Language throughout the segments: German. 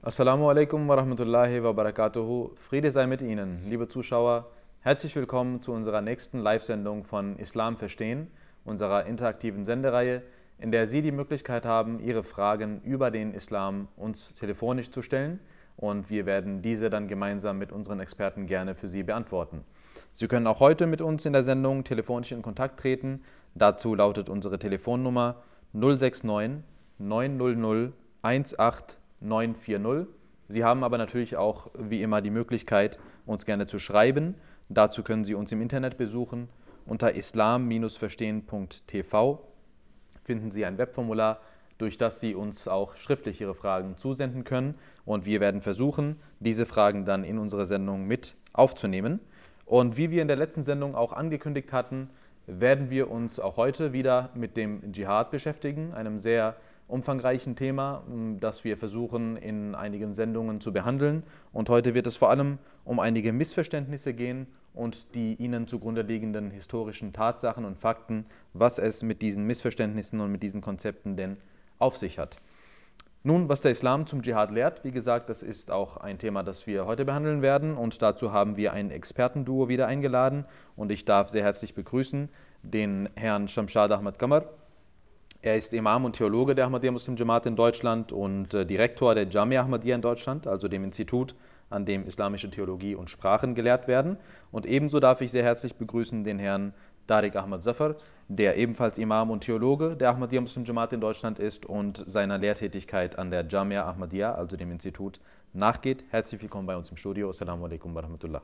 Assalamu alaikum wa rahmatullahi wa barakatuhu. Friede sei mit Ihnen, liebe Zuschauer. Herzlich willkommen zu unserer nächsten Live-Sendung von Islam verstehen, unserer interaktiven Sendereihe, in der Sie die Möglichkeit haben, Ihre Fragen über den Islam uns telefonisch zu stellen, und wir werden diese dann gemeinsam mit unseren Experten gerne für Sie beantworten. Sie können auch heute mit uns in der Sendung telefonisch in Kontakt treten. Dazu lautet unsere Telefonnummer 069 900 18940. Sie haben aber natürlich auch wie immer die Möglichkeit, uns gerne zu schreiben. Dazu können Sie uns im Internet besuchen. Unter islam-verstehen.tv finden Sie ein Webformular, durch das Sie uns auch schriftlich Ihre Fragen zusenden können. Und wir werden versuchen, diese Fragen dann in unserer Sendung mit aufzunehmen. Und wie wir in der letzten Sendung auch angekündigt hatten, werden wir uns auch heute wieder mit dem Dschihad beschäftigen, einem sehr umfangreichen Thema, das wir versuchen in einigen Sendungen zu behandeln. Und heute wird es vor allem um einige Missverständnisse gehen und die ihnen zugrunde liegenden historischen Tatsachen und Fakten, was es mit diesen Missverständnissen und mit diesen Konzepten denn auf sich hat. Nun, was der Islam zum Dschihad lehrt, wie gesagt, das ist auch ein Thema, das wir heute behandeln werden, und dazu haben wir ein Expertenduo wieder eingeladen, und ich darf sehr herzlich begrüßen den Herrn Shamshad Ahmad Qamar. Er ist Imam und Theologe der Ahmadiyya Muslim Jamaat in Deutschland und Direktor der Jamia Ahmadiyya in Deutschland, also dem Institut, an dem islamische Theologie und Sprachen gelehrt werden. Und ebenso darf ich sehr herzlich begrüßen den Herrn Tariq Ahmad Zafar, der ebenfalls Imam und Theologe der Ahmadiyya Muslim Jamaat in Deutschland ist und seiner Lehrtätigkeit an der Jamia Ahmadiyya, also dem Institut, nachgeht. Herzlich willkommen bei uns im Studio. Assalamu alaikum wa rahmatullah.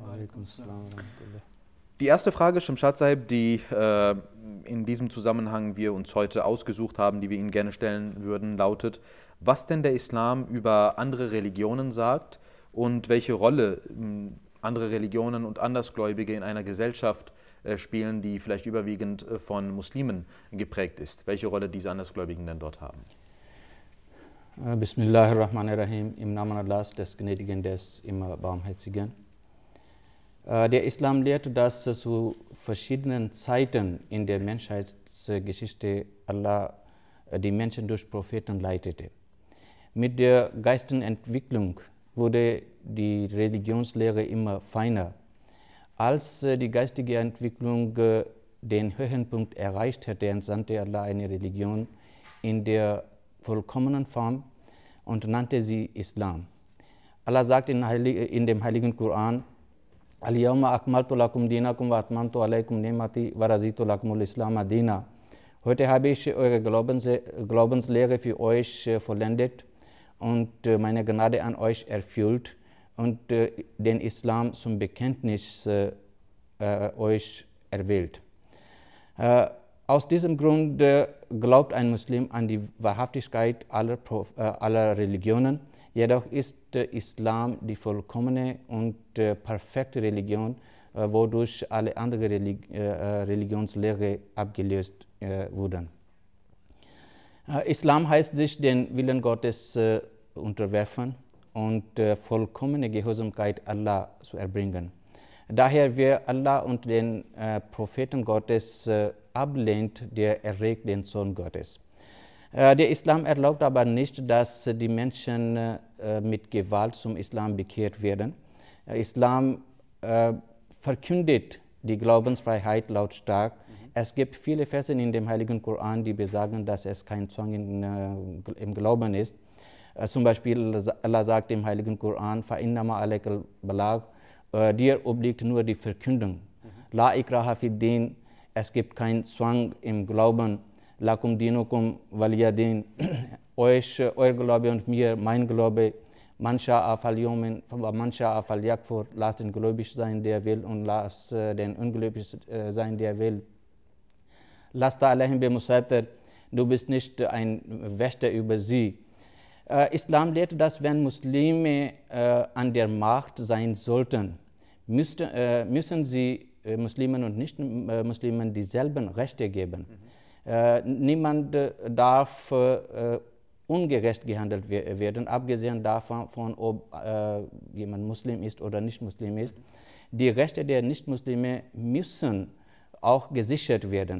Die erste Frage, Shamshad Sahib, die in diesem Zusammenhang wir uns heute ausgesucht haben, die wir Ihnen gerne stellen würden, lautet: Was denn der Islam über andere Religionen sagt und welche Rolle andere Religionen und Andersgläubige in einer Gesellschaft spielen, die vielleicht überwiegend von Muslimen geprägt ist. Welche Rolle diese Andersgläubigen denn dort haben? Bismillahirrahmanirrahim, im Namen Allahs, des Gnädigen, des immer Barmherzigen. Der Islam lehrt, dass zu verschiedenen Zeiten in der Menschheitsgeschichte Allah die Menschen durch Propheten leitete. Mit der geistigen Entwicklung wurde die Religionslehre immer feiner. Als die geistige Entwicklung den Höhenpunkt erreicht hatte, entsandte Allah eine Religion in der vollkommenen Form und nannte sie Islam. Allah sagt in dem Heiligen Koran: Al-Yawma akmaltu lakum dinakum wa atmamtu alaykum ni'mati wa raditu lakumul Islam dina. Heute habe ich eure Glaubenslehre für euch vollendet und meine Gnade an euch erfüllt und den Islam zum Bekenntnis euch erwählt. Aus diesem Grund glaubt ein Muslim an die Wahrhaftigkeit aller Religionen. Jedoch ist Islam die vollkommene und perfekte Religion, wodurch alle anderen Religionslehre abgelöst wurden. Islam heißt, sich den Willen Gottes unterwerfen und vollkommene Gehorsamkeit Allah zu erbringen. Daher, wer Allah und den Propheten Gottes ablehnt, der erregt den Zorn Gottes. Der Islam erlaubt aber nicht, dass die Menschen mit Gewalt zum Islam bekehrt werden. Islam verkündet die Glaubensfreiheit lautstark. Es gibt viele Verse in dem Heiligen Koran, die besagen, dass es kein Zwang im Glauben ist. Zum Beispiel Allah sagt im Heiligen Koran: فَإِنَّمَا عَلَيْكَ الْبَلَاغُ, dir obliegt nur die Verkündung. La ikraha fid din, es gibt keinen Zwang im Glauben. Lakum dinukum waliyadin, euer Glaube und mir, mein Glaube. Man sha'a falyumin, man sha'a falyakfur, lass den gläubig sein, der will, und lass den ungläubig sein, der will. Lasta alaihim bimusaitir, du bist nicht ein Wächter über sie. Islam lehrt, dass wenn Muslime an der Macht sein sollten, müssen sie Muslimen und Nicht-Muslimen dieselben Rechte geben. Niemand darf ungerecht gehandelt werden, abgesehen davon, ob jemand Muslim ist oder nicht Muslim ist. Die Rechte der Nicht-Muslime müssen auch gesichert werden.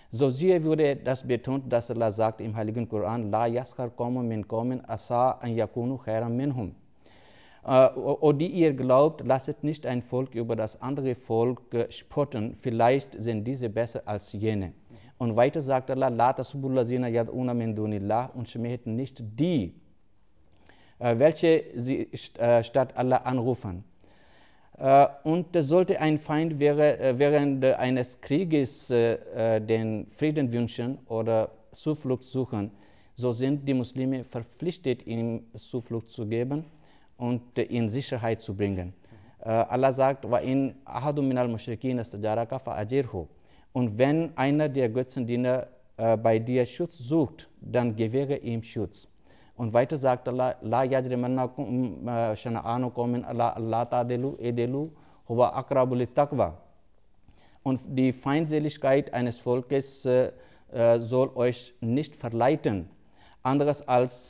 So sehr wurde das betont, dass Allah sagt im Heiligen Koran, La yaskhar qawmun min qawmin asa an yakunu khairan minhum. O die ihr glaubt, lasset nicht ein Volk über das andere Volk spotten, vielleicht sind diese besser als jene. Und weiter sagt Allah, La tasubbullazina yad'una min dunillah, und schmäht nicht die, welche sie statt Allah anrufen. Und sollte ein Feind während eines Krieges den Frieden wünschen oder Zuflucht suchen, so sind die Muslime verpflichtet, ihm Zuflucht zu geben und in Sicherheit zu bringen. Allah sagt, wa in ahadun minal mushrikin istajaraka fa'ajirhu. Und wenn einer der Götzendiener bei dir Schutz sucht, dann gewähre ihm Schutz. Und weiter sagt Allah, La yajrimannakum shana'anu qawmin ala Allah ta'dilu edilu huwa aqrabu littaqwa. Und die Feindseligkeit eines Volkes soll euch nicht verleiten, anderes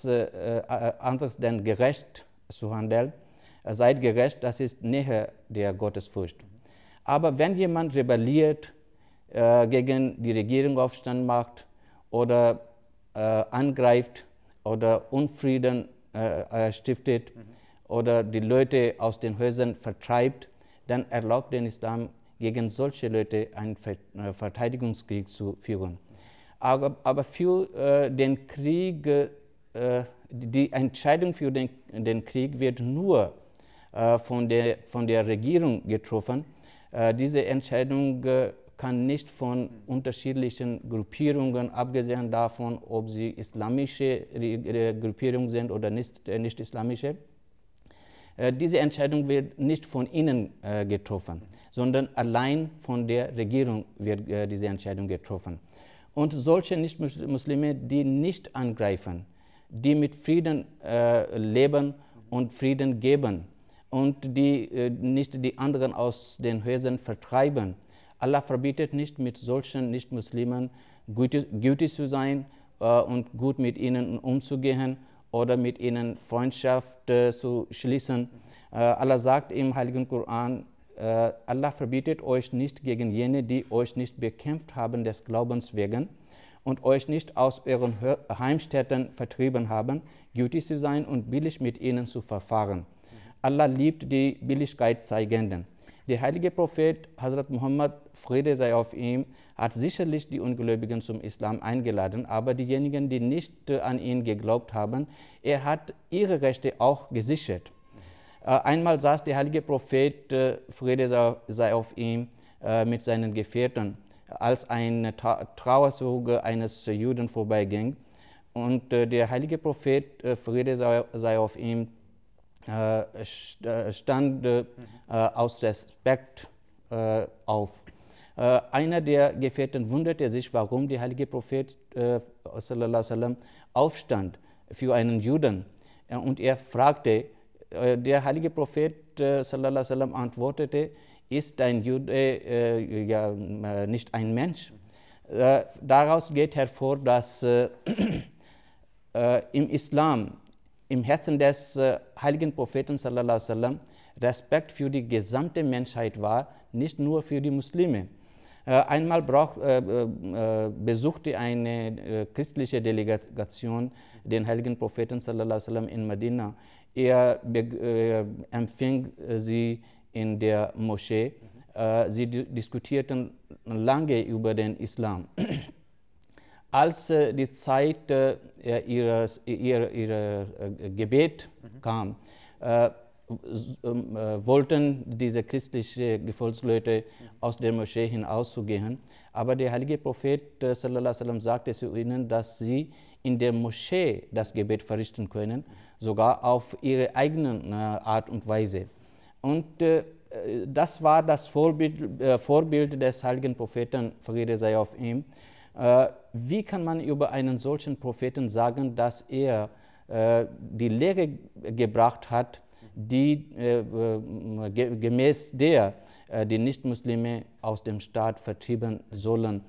denn gerecht zu handeln. Seid gerecht, das ist näher der Gottesfurcht. Aber wenn jemand rebelliert, gegen die Regierung Aufstand macht oder angreift oder Unfrieden stiftet oder die Leute aus den Häusern vertreibt, dann erlaubt der Islam, gegen solche Leute einen Verteidigungskrieg zu führen. Aber für den Krieg, die Entscheidung für den Krieg wird nur von der Regierung getroffen. Diese Entscheidung kann nicht von unterschiedlichen Gruppierungen, abgesehen davon, ob sie islamische Gruppierungen sind oder nicht islamische. Diese Entscheidung wird nicht von ihnen getroffen, sondern allein von der Regierung wird diese Entscheidung getroffen. Und solche Nicht-Muslime, die nicht angreifen, die mit Frieden leben und Frieden geben und die nicht die anderen aus den Häusern vertreiben, Allah verbietet nicht, mit solchen Nicht-Muslimen gütig zu sein und gut mit ihnen umzugehen oder mit ihnen Freundschaft zu schließen. Allah sagt im Heiligen Koran, Allah verbietet euch nicht gegen jene, die euch nicht bekämpft haben des Glaubens wegen und euch nicht aus euren Heimstätten vertrieben haben, gütig zu sein und billig mit ihnen zu verfahren. Allah liebt die Billigkeitszeigenden. Der heilige Prophet Hazrat Muhammad, Friede sei auf ihm, hat sicherlich die Ungläubigen zum Islam eingeladen, aber diejenigen, die nicht an ihn geglaubt haben, er hat ihre Rechte auch gesichert. Einmal saß der heilige Prophet, Friede sei auf ihm, mit seinen Gefährten, als ein Trauerzug eines Juden vorbeiging. Und der heilige Prophet, Friede sei auf ihm, stand aus Respekt auf. Einer der Gefährten wunderte sich, warum der heilige Prophet sallallahu alaihi wasallam aufstand für einen Juden. Und er fragte, der heilige Prophet sallallahu alaihi wasallam antwortete, ist ein Jude nicht ein Mensch? Daraus geht hervor, dass im Islam, im Herzen des heiligen Propheten sallallahu alaihi wasallam, Respekt für die gesamte Menschheit war, nicht nur für die Muslime. Einmal besuchte eine christliche Delegation den heiligen Propheten sallallahu alaihi wasallam in Medina. Er empfing sie in der Moschee. Sie diskutierten lange über den Islam. Als die Zeit ihrer Gebet kam, wollten diese christlichen Gefolgsleute aus der Moschee hinauszugehen. Aber der heilige Prophet sallallahu alaihi wasallam sagte zu ihnen, dass sie in der Moschee das Gebet verrichten können, sogar auf ihre eigene Art und Weise. Und das war das Vorbild des heiligen Propheten, Friede sei auf ihm. Wie kann man über einen solchen Propheten sagen, dass er die Lehre gebracht hat, die gemäß der die Nichtmuslime aus dem Staat vertrieben sollen?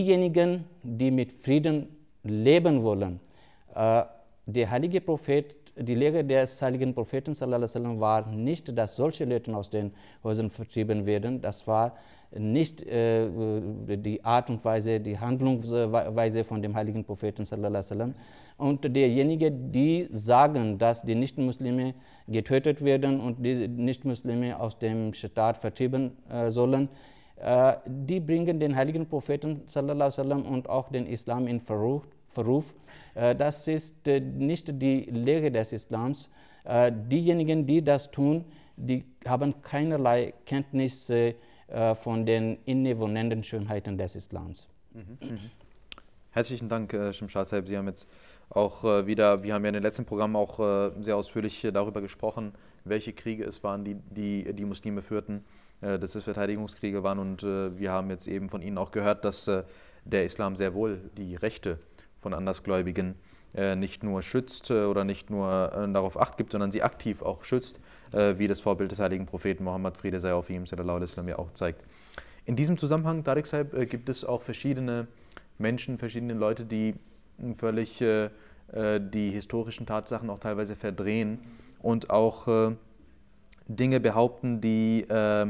Diejenigen, die mit Frieden leben wollen, der heilige Prophet die Lehre des heiligen Propheten sallallahu alaihi wasallam war nicht, dass solche Leute aus den Häusern vertrieben werden. Das war nicht die Art und Weise, die Handlungsweise von dem heiligen Propheten sallallahu alaihi wasallam. Und diejenigen, die sagen, dass die Nicht-Muslime getötet werden und die Nicht-Muslime aus dem Staat vertrieben sollen, die bringen den heiligen Propheten sallallahu alaihi wasallam und auch den Islam in Verruf. Das ist nicht die Lehre des Islams. Diejenigen, die das tun, die haben keinerlei Kenntnis von den innewohnenden Schönheiten des Islams. Herzlichen Dank, Shimshad Saib. Sie haben jetzt auch wir haben ja in den letzten Programmen auch sehr ausführlich darüber gesprochen, welche Kriege es waren, die Muslime führten, dass es Verteidigungskriege waren, und wir haben jetzt eben von Ihnen auch gehört, dass der Islam sehr wohl die Rechte von Andersgläubigen nicht nur schützt oder nicht nur darauf Acht gibt, sondern sie aktiv auch schützt, wie das Vorbild des heiligen Propheten Mohammed, Friede sei auf ihm, sallallahu alaihi wasallam, ja auch zeigt. In diesem Zusammenhang, Tariq Saib, gibt es auch verschiedene Menschen, verschiedene Leute, die völlig die historischen Tatsachen auch teilweise verdrehen und auch Dinge behaupten, die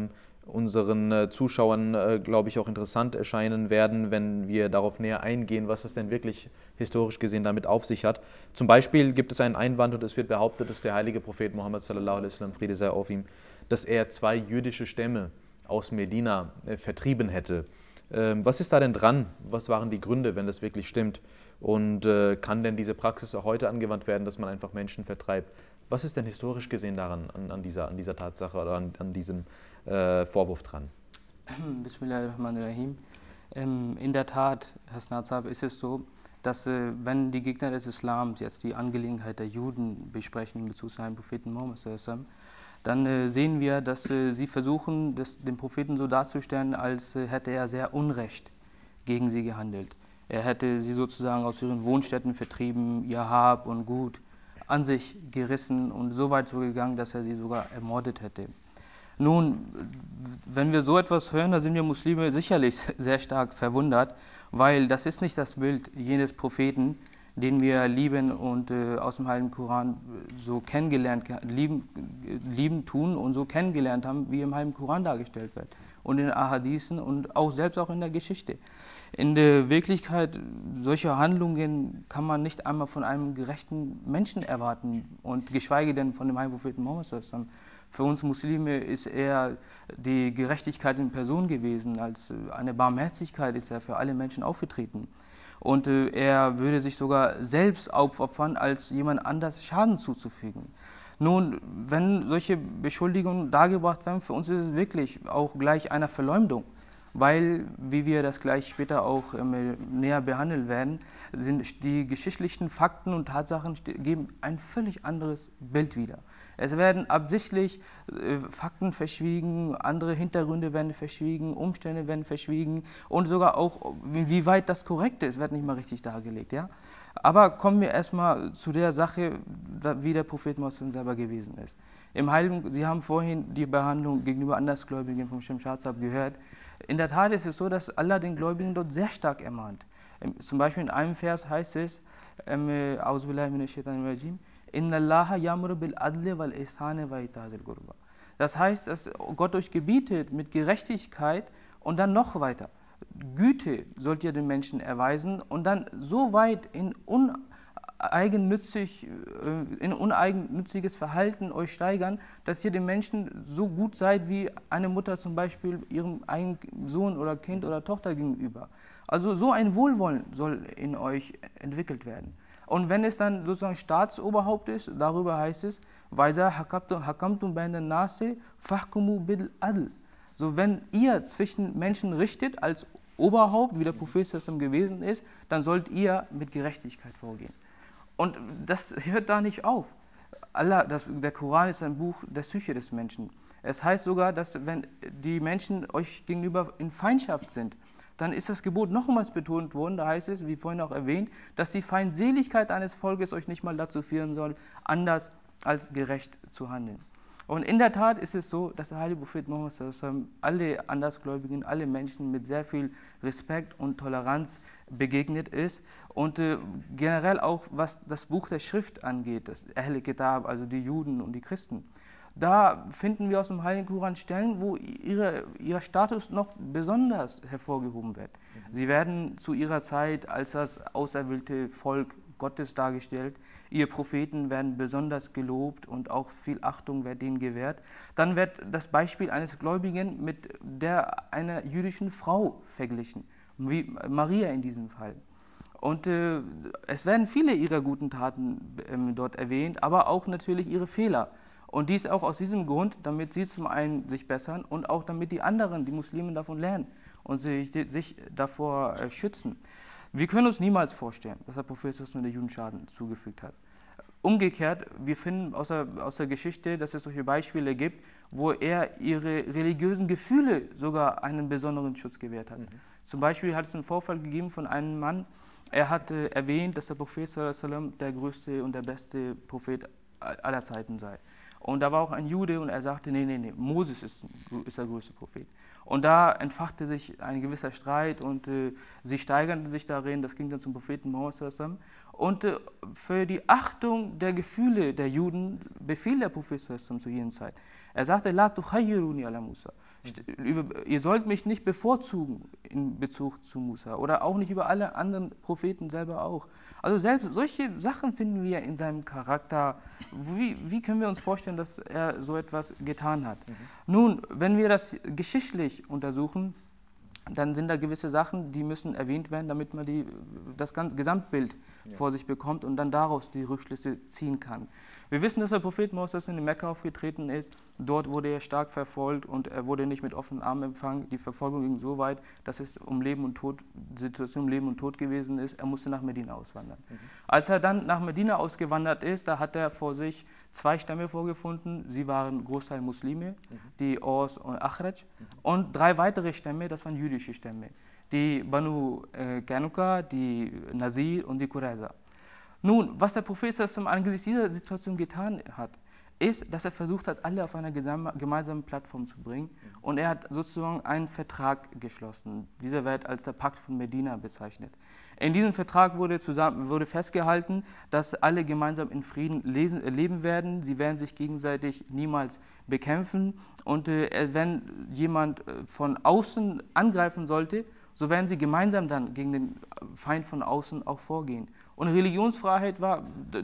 unseren Zuschauern, glaube ich, auch interessant erscheinen werden, wenn wir darauf näher eingehen, was es denn wirklich historisch gesehen damit auf sich hat. Zum Beispiel gibt es einen Einwand, und es wird behauptet, dass der heilige Prophet Mohammed sallallahu alaihi wasallam, Friede sei auf ihm, dass er 2 jüdische Stämme aus Medina vertrieben hätte. Was ist da denn dran? Was waren die Gründe, wenn das wirklich stimmt? Und kann denn diese Praxis auch heute angewandt werden, dass man einfach Menschen vertreibt? Was ist denn historisch gesehen daran, an dieser Tatsache oder an diesem Vorwurf dran? Bismillahirrahmanirrahim. In der Tat, Herr Snazab, ist es so, dass wenn die Gegner des Islams jetzt die Angelegenheit der Juden besprechen in Bezug zu einem Propheten Mohammed, dann sehen wir, dass sie versuchen, den Propheten so darzustellen, als hätte er sehr Unrecht gegen sie gehandelt. Er hätte sie sozusagen aus ihren Wohnstätten vertrieben, ihr Hab und Gut an sich gerissen und so weit so gegangen, dass er sie sogar ermordet hätte. Nun, wenn wir so etwas hören, da sind wir Muslime sicherlich sehr stark verwundert, weil das ist nicht das Bild jenes Propheten, den wir lieben und aus dem Heiligen Koran so kennengelernt, lieben tun und so kennengelernt haben, wie im Heiligen Koran dargestellt wird und in den Ahadithen und auch selbst auch in der Geschichte. In der Wirklichkeit, solche Handlungen kann man nicht einmal von einem gerechten Menschen erwarten und geschweige denn von dem Heiligen Propheten Mohammed. Für uns Muslime ist er die Gerechtigkeit in Person gewesen, als eine Barmherzigkeit ist er für alle Menschen aufgetreten. Und er würde sich sogar selbst aufopfern, als jemand anders Schaden zuzufügen. Nun, wenn solche Beschuldigungen dargebracht werden, für uns ist es wirklich auch gleich eine Verleumdung. Weil, wie wir das gleich später auch näher behandeln werden, sind die geschichtlichen Fakten und Tatsachen geben ein völlig anderes Bild wieder. Es werden absichtlich Fakten verschwiegen, andere Hintergründe werden verschwiegen, Umstände werden verschwiegen und sogar auch, wie weit das korrekt ist, wird nicht mal richtig dargelegt. Ja? Aber kommen wir erstmal zu der Sache, wie der Prophet Mohammed selber gewesen ist. Im Heiligen, Sie haben vorhin die Behandlung gegenüber Andersgläubigen vom Shimshad Saib gehört. In der Tat ist es so, dass Allah den Gläubigen dort sehr stark ermahnt. Zum Beispiel in einem Vers heißt es, Auzubillahi minash shaitanir rajim, Inna Allaha yamuru bil adli wal ihsani wa ita'zil qurba. Das heißt, dass Gott euch gebietet mit Gerechtigkeit und dann noch weiter. Güte sollt ihr den Menschen erweisen und dann so weit in uneigennütziges Verhalten euch steigern, dass ihr den Menschen so gut seid wie eine Mutter zum Beispiel ihrem eigenen Sohn oder Kind oder Tochter gegenüber. Also so ein Wohlwollen soll in euch entwickelt werden. Und wenn es dann sozusagen Staatsoberhaupt ist, darüber heißt es, hakamtum bayna nasi fahkumu bil adl. So, wenn ihr zwischen Menschen richtet als Oberhaupt, wie der Prophet gewesen ist, dann sollt ihr mit Gerechtigkeit vorgehen. Und das hört da nicht auf. Der Koran ist ein Buch der Psyche des Menschen. Es heißt sogar, dass wenn die Menschen euch gegenüber in Feindschaft sind, dann ist das Gebot nochmals betont worden. Da heißt es, wie vorhin auch erwähnt, dass die Feindseligkeit eines Volkes euch nicht mal dazu führen soll, anders als gerecht zu handeln. Und in der Tat ist es so, dass der heilige Prophet Muhammad alle Andersgläubigen, alle Menschen mit sehr viel Respekt und Toleranz begegnet ist. Und generell auch, was das Buch der Schrift angeht, das Ahl Kitab, also die Juden und die Christen. Da finden wir aus dem Heiligen Koran Stellen, wo ihr Status noch besonders hervorgehoben wird. Sie werden zu ihrer Zeit als das auserwählte Volk Gottes dargestellt. Ihre Propheten werden besonders gelobt und auch viel Achtung wird ihnen gewährt. Dann wird das Beispiel eines Gläubigen mit der einer jüdischen Frau verglichen, wie Maria in diesem Fall. Und es werden viele ihrer guten Taten dort erwähnt, aber auch natürlich ihre Fehler. Und dies auch aus diesem Grund, damit sie zum einen sich bessern und auch damit die anderen, die Muslime, davon lernen und sich davor schützen. Wir können uns niemals vorstellen, dass der Prophet der Juden Schaden zugefügt hat. Umgekehrt, wir finden aus der Geschichte, dass es solche Beispiele gibt, wo er ihre religiösen Gefühle sogar einen besonderen Schutz gewährt hat. Zum Beispiel hat es einen Vorfall gegeben von einem Mann, er hat erwähnt, dass der Prophet der größte und der beste Prophet aller Zeiten sei. Und da war auch ein Jude und er sagte, nee, Moses ist der größte Prophet. Und da entfachte sich ein gewisser Streit und sie steigerten sich darin, das ging dann zum Propheten Mohammed. Und für die Achtung der Gefühle der Juden befiel der Prophet zu jener Zeit. Er sagte, La tukhayyiruni ala Musa. Ihr sollt mich nicht bevorzugen in Bezug zu Musa oder auch nicht über alle anderen Propheten selber auch. Also selbst solche Sachen finden wir in seinem Charakter. Wie können wir uns vorstellen, dass er so etwas getan hat? Nun, wenn wir das geschichtlich untersuchen, dann sind da gewisse Sachen, die müssen erwähnt werden, damit man das ganze Gesamtbild vor sich bekommt und dann daraus die Rückschlüsse ziehen kann. Wir wissen, dass der Prophet Moses in Mekka aufgetreten ist. Dort wurde er stark verfolgt und er wurde nicht mit offenen Armen empfangen. Die Verfolgung ging so weit, dass es Situation um Leben und Tod gewesen ist. Er musste nach Medina auswandern. Als er dann nach Medina ausgewandert ist, da hat er vor sich 2 Stämme vorgefunden. Sie waren Großteil Muslime, die Aus und Achraj. Und 3 weitere Stämme, das waren jüdische Stämme. Die Banu Kanuka, die Nazir und die Qurayza. Nun, was der Prophet angesichts dieser Situation getan hat, ist, dass er versucht hat, alle auf einer gemeinsamen Plattform zu bringen. Und er hat sozusagen einen Vertrag geschlossen. Dieser wird als der Pakt von Medina bezeichnet. In diesem Vertrag wurde festgehalten, dass alle gemeinsam in Frieden leben werden. Sie werden sich gegenseitig niemals bekämpfen. Und wenn jemand von außen angreifen sollte, so werden sie gemeinsam dann gegen den Feind von außen auch vorgehen. Und Religionsfreiheit war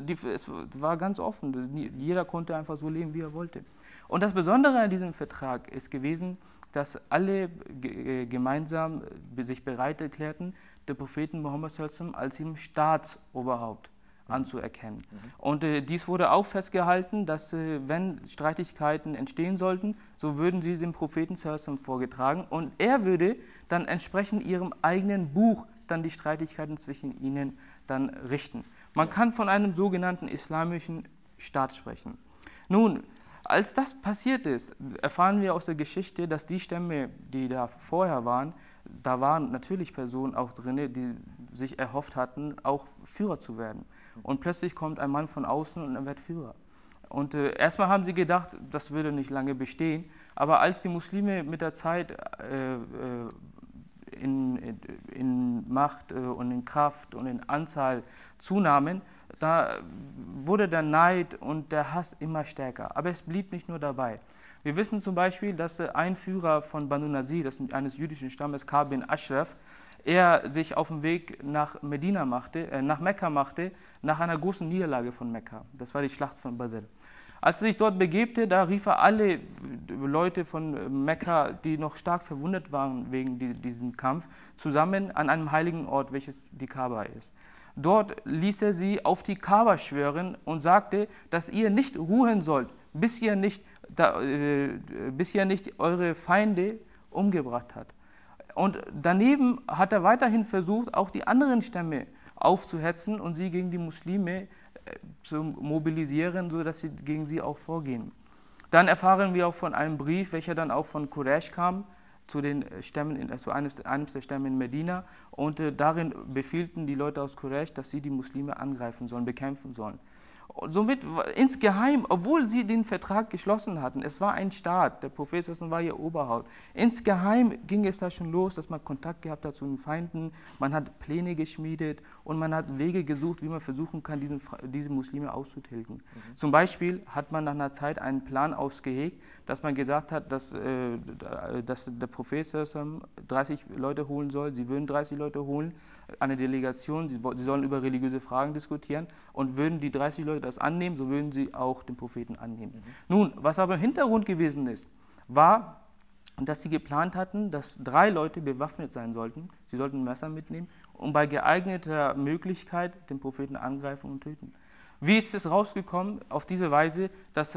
ganz offen. Jeder konnte einfach so leben, wie er wollte. Und das Besondere an diesem Vertrag ist gewesen, dass alle gemeinsam sich bereit erklärten, den Propheten Muhammad als ihrem Staatsoberhaupt anzuerkennen. Und dies wurde auch festgehalten, dass wenn Streitigkeiten entstehen sollten, so würden sie dem Propheten vorgetragen und er würde dann entsprechend ihrem eigenen Buch dann die Streitigkeiten zwischen ihnen dann richten. Man kann von einem sogenannten islamischen Staat sprechen. Nun, als das passiert ist, erfahren wir aus der Geschichte, dass die Stämme, die da vorher waren, da waren natürlich Personen auch drin, die sich erhofft hatten, auch Führer zu werden. Und plötzlich kommt ein Mann von außen und er wird Führer. Und erstmal haben sie gedacht, das würde nicht lange bestehen. Aber als die Muslime mit der Zeit in Macht und in Kraft und in Anzahl zunahmen, da wurde der Neid und der Hass immer stärker. Aber es blieb nicht nur dabei. Wir wissen zum Beispiel, dass ein Führer von Banu Nazir, das ist eines jüdischen Stammes, Ka'b bin Ashraf, er sich auf den Weg nach Mekka machte, nach einer großen Niederlage von Mekka. Das war die Schlacht von Badr. Als er sich dort begebte, da rief er alle Leute von Mekka, die noch stark verwundet waren wegen diesem Kampf, zusammen an einem heiligen Ort, welches die Kaaba ist. Dort ließ er sie auf die Kaaba schwören und sagte, dass ihr nicht ruhen sollt, bis ihr nicht eure Feinde umgebracht habt. Und daneben hat er weiterhin versucht, auch die anderen Stämme aufzuhetzen und sie gegen die Muslime zu mobilisieren, sodass sie gegen sie auch vorgehen. Dann erfahren wir auch von einem Brief, welcher dann auch von Quraysh kam, zu den Stämmen, zu einem der Stämme in Medina. Und darin befiehlten die Leute aus Quraysh, dass sie die Muslime angreifen sollen, bekämpfen sollen. Somit insgeheim, obwohl sie den Vertrag geschlossen hatten, es war ein Staat, der Prophet war ihr Oberhaupt, insgeheim ging es da schon los, dass man Kontakt gehabt hat zu den Feinden, man hat Pläne geschmiedet und man hat Wege gesucht, wie man versuchen kann, diese Muslime auszutilgen. Zum Beispiel hat man nach einer Zeit einen Plan ausgehegt, dass man gesagt hat, dass der Prophet 30 Leute holen soll, sie würden 30 Leute holen, eine Delegation, sie sollen über religiöse Fragen diskutieren und würden die 30 Leute das annehmen, so würden sie auch den Propheten annehmen. Nun, was aber im Hintergrund gewesen ist, war, dass sie geplant hatten, dass 3 Leute bewaffnet sein sollten, sie sollten ein Messer mitnehmen und bei geeigneter Möglichkeit den Propheten angreifen und töten. Wie ist es rausgekommen? Auf diese Weise, dass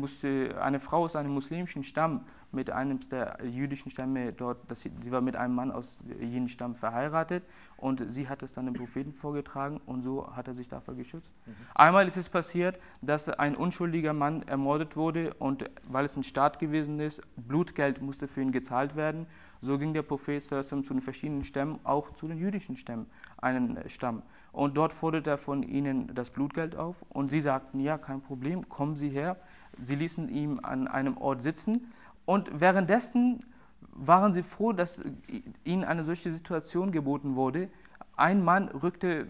eine Frau aus einem muslimischen Stamm mit einem der jüdischen Stämme dort, sie war mit einem Mann aus jenem Stamm verheiratet und sie hat es dann dem Propheten vorgetragen und so hat er sich davor geschützt. Einmal ist es passiert, dass ein unschuldiger Mann ermordet wurde und weil es ein Staat gewesen ist, Blutgeld musste für ihn gezahlt werden. So ging der Prophet zu den verschiedenen Stämmen, auch zu den jüdischen Stämmen, einen Stamm. Und dort forderte er von ihnen das Blutgeld auf und sie sagten, ja, kein Problem, kommen Sie her. Sie ließen ihn an einem Ort sitzen und währenddessen waren sie froh, dass ihnen eine solche Situation geboten wurde. Ein Mann rückte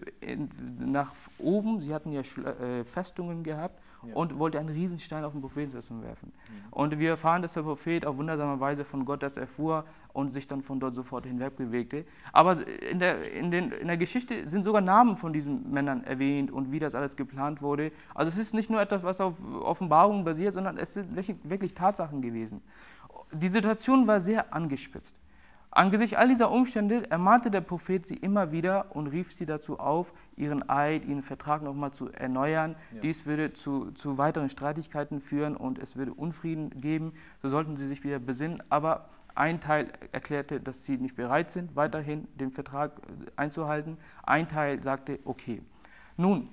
nach oben, sie hatten ja Festungen gehabt, und wollte einen Riesenstein auf den Propheten werfen. Und wir erfahren, dass der Prophet auf wundersame Weise von Gott das erfuhr und sich dann von dort sofort hinweg bewegte. Aber in der Geschichte sind sogar Namen von diesen Männern erwähnt und wie das alles geplant wurde. Also es ist nicht nur etwas, was auf Offenbarungen basiert, sondern es sind wirklich Tatsachen gewesen. Die Situation war sehr angespitzt. Angesichts all dieser Umstände ermahnte der Prophet sie immer wieder und rief sie dazu auf, ihren Eid, ihren Vertrag nochmal zu erneuern. Ja. Dies würde zu weiteren Streitigkeiten führen und es würde Unfrieden geben. So sollten sie sich wieder besinnen. Aber ein Teil erklärte, dass sie nicht bereit sind, weiterhin den Vertrag einzuhalten. Ein Teil sagte, okay. Nun,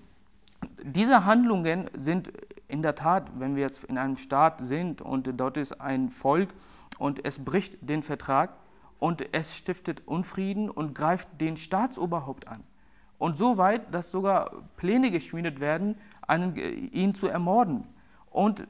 diese Handlungen sind in der Tat, wenn wir jetzt in einem Staat sind und dort ist ein Volk und es bricht den Vertrag, und es stiftet Unfrieden und greift den Staatsoberhaupt an. Und so weit, dass sogar Pläne geschmiedet werden, ihn zu ermorden. Und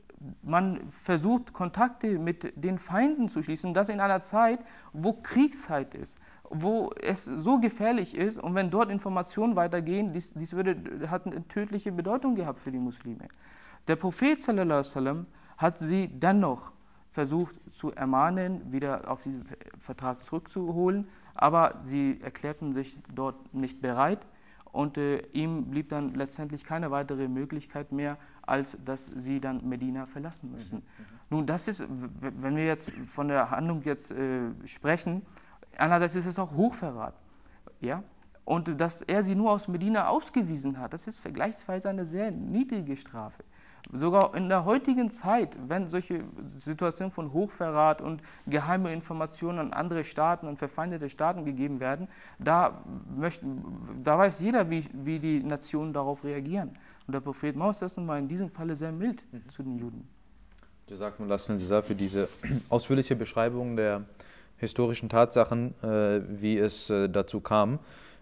man versucht, Kontakte mit den Feinden zu schließen, das in einer Zeit, wo Kriegszeit ist, wo es so gefährlich ist. Und wenn dort Informationen weitergehen, dies hat eine tödliche Bedeutung gehabt für die Muslime. Der Prophet sallallahu alaihi wasallam hat sie dennoch versucht zu ermahnen, wieder auf diesen Vertrag zurückzuholen, aber sie erklärten sich dort nicht bereit und ihm blieb dann letztendlich keine weitere Möglichkeit mehr, als dass sie dann Medina verlassen müssen. Nun, das ist, wenn wir jetzt von der Handlung jetzt sprechen, einerseits ist es auch Hochverrat, ja, und dass er sie nur aus Medina ausgewiesen hat, das ist vergleichsweise eine sehr niedrige Strafe. Sogar in der heutigen Zeit, wenn solche Situationen von Hochverrat und geheime Informationen an andere Staaten, an verfeindete Staaten gegeben werden, da weiß jeder, wie die Nationen darauf reagieren. Und der Prophet Mohammed war in diesem Falle sehr mild zu den Juden. Jazakumullah für diese ausführliche Beschreibung der historischen Tatsachen, wie es dazu kam.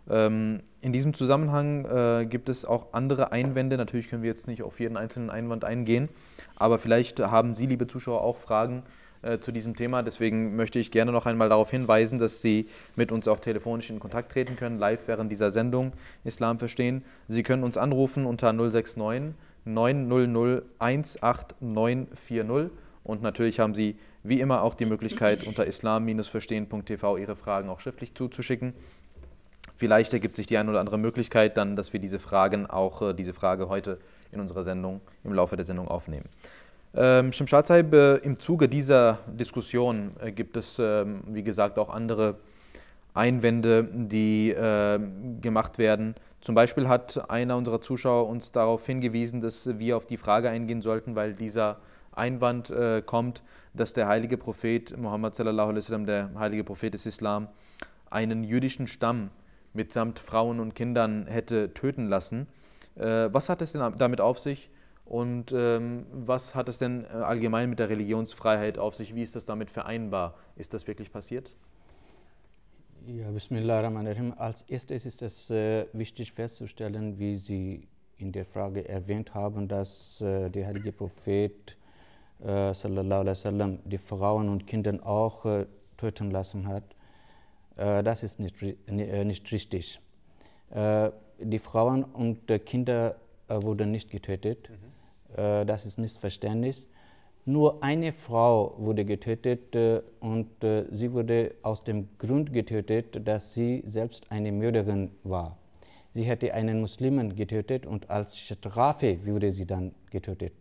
In diesem Zusammenhang gibt es auch andere Einwände. Natürlich können wir jetzt nicht auf jeden einzelnen Einwand eingehen, aber vielleicht haben Sie, liebe Zuschauer, auch Fragen zu diesem Thema. Deswegen möchte ich gerne noch einmal darauf hinweisen, dass Sie mit uns auch telefonisch in Kontakt treten können, live während dieser Sendung Islam verstehen. Sie können uns anrufen unter 069 900 18940 und natürlich haben Sie wie immer auch die Möglichkeit, unter islam-verstehen.tv Ihre Fragen auch schriftlich zuzuschicken. Vielleicht ergibt sich die eine oder andere Möglichkeit dann, dass wir diese Frage heute in unserer Sendung, im Laufe der Sendung aufnehmen. Shamshad Sahib, im Zuge dieser Diskussion gibt es, wie gesagt, auch andere Einwände, die gemacht werden. Zum Beispiel hat einer unserer Zuschauer uns darauf hingewiesen, dass wir auf die Frage eingehen sollten, weil dieser Einwand kommt, dass der heilige Prophet Muhammad sallallahu alaihi wasallam, der heilige Prophet des Islam, einen jüdischen Stamm mitsamt Frauen und Kindern hätte töten lassen. Was hat es denn damit auf sich und was hat es denn allgemein mit der Religionsfreiheit auf sich? Wie ist das damit vereinbar? Ist das wirklich passiert? Ja, Bismillahirrahmanirrahim. Als erstes ist es wichtig festzustellen, wie Sie in der Frage erwähnt haben, dass der heilige Prophet sallallahu alaihi wasallam die Frauen und Kinder auch töten lassen hat, das ist nicht richtig. Die Frauen und Kinder wurden nicht getötet. Das ist Missverständnis. Nur eine Frau wurde getötet und sie wurde aus dem Grund getötet, dass sie selbst eine Mörderin war. Sie hätte einen Muslimen getötet und als Strafe wurde sie dann getötet.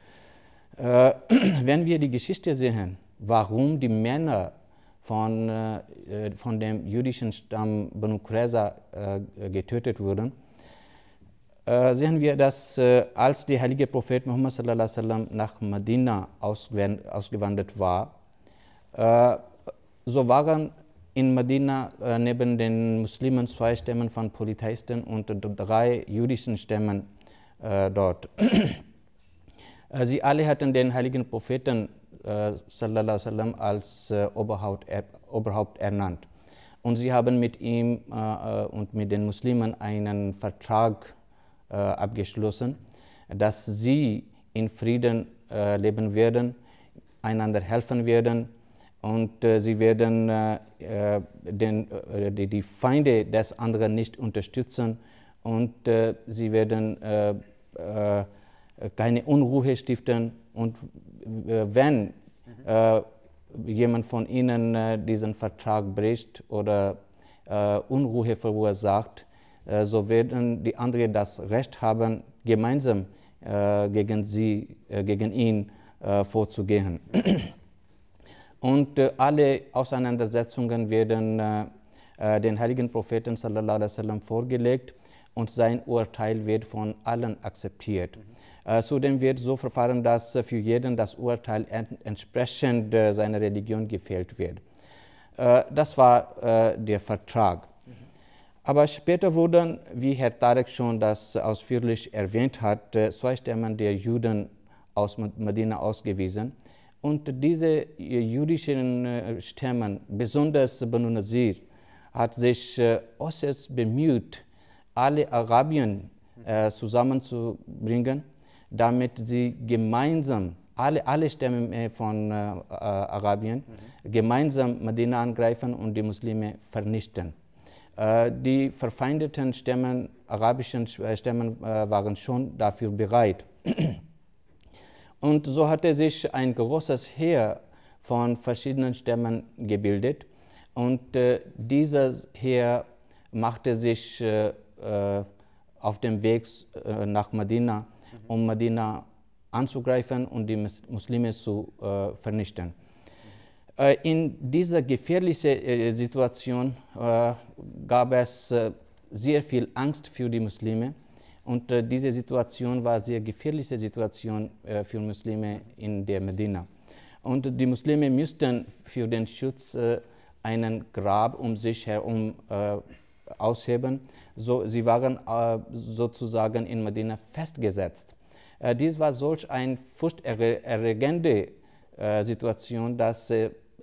Wenn wir die Geschichte sehen, warum die Männer von dem jüdischen Stamm Banu Qurayza getötet wurden, sehen wir, dass als der heilige Prophet Muhammad sallallahu alaihi wasallam nach Medina ausgewandert war, so waren in Medina neben den Muslimen 2 Stämmen von Polytheisten und 3 jüdischen Stämmen dort. Sie alle hatten den heiligen Propheten sallallahu alaihi wasallam als Oberhaupt ernannt. Und sie haben mit ihm und mit den Muslimen einen Vertrag abgeschlossen, dass sie in Frieden leben werden, einander helfen werden und sie werden die Feinde des anderen nicht unterstützen und sie werden keine Unruhe stiften und wenn jemand von ihnen diesen Vertrag bricht oder Unruhe verursacht, so werden die anderen das Recht haben, gemeinsam gegen ihn vorzugehen. Und alle Auseinandersetzungen werden den heiligen Propheten sallallahu alaihi wasallam vorgelegt und sein Urteil wird von allen akzeptiert. Zudem wird so verfahren, dass für jeden das Urteil entsprechend seiner Religion gefällt wird. Das war der Vertrag. Aber später wurden, wie Herr Tarek schon das ausführlich erwähnt hat, 2 Stämme der Juden aus Medina ausgewiesen. Und diese jüdischen Stämme, besonders Banu Nazir, hat sich äußerst bemüht, alle Arabien zusammenzubringen, damit sie gemeinsam, alle Stämme von Arabien, gemeinsam Medina angreifen und die Muslime vernichten. Die verfeindeten Stämme, arabischen Stämme, waren schon dafür bereit. Und so hatte sich ein großes Heer von verschiedenen Stämmen gebildet. Und dieses Heer machte sich auf dem Weg nach Medina, um Medina anzugreifen und die Muslime zu vernichten. In dieser gefährlichen Situation gab es sehr viel Angst für die Muslime und diese Situation war eine sehr gefährliche Situation für Muslime in der Medina. Und die Muslime mussten für den Schutz einen Grab um sich herum ausheben. So, sie waren sozusagen in Medina festgesetzt. Dies war solch eine furchterregende Situation, dass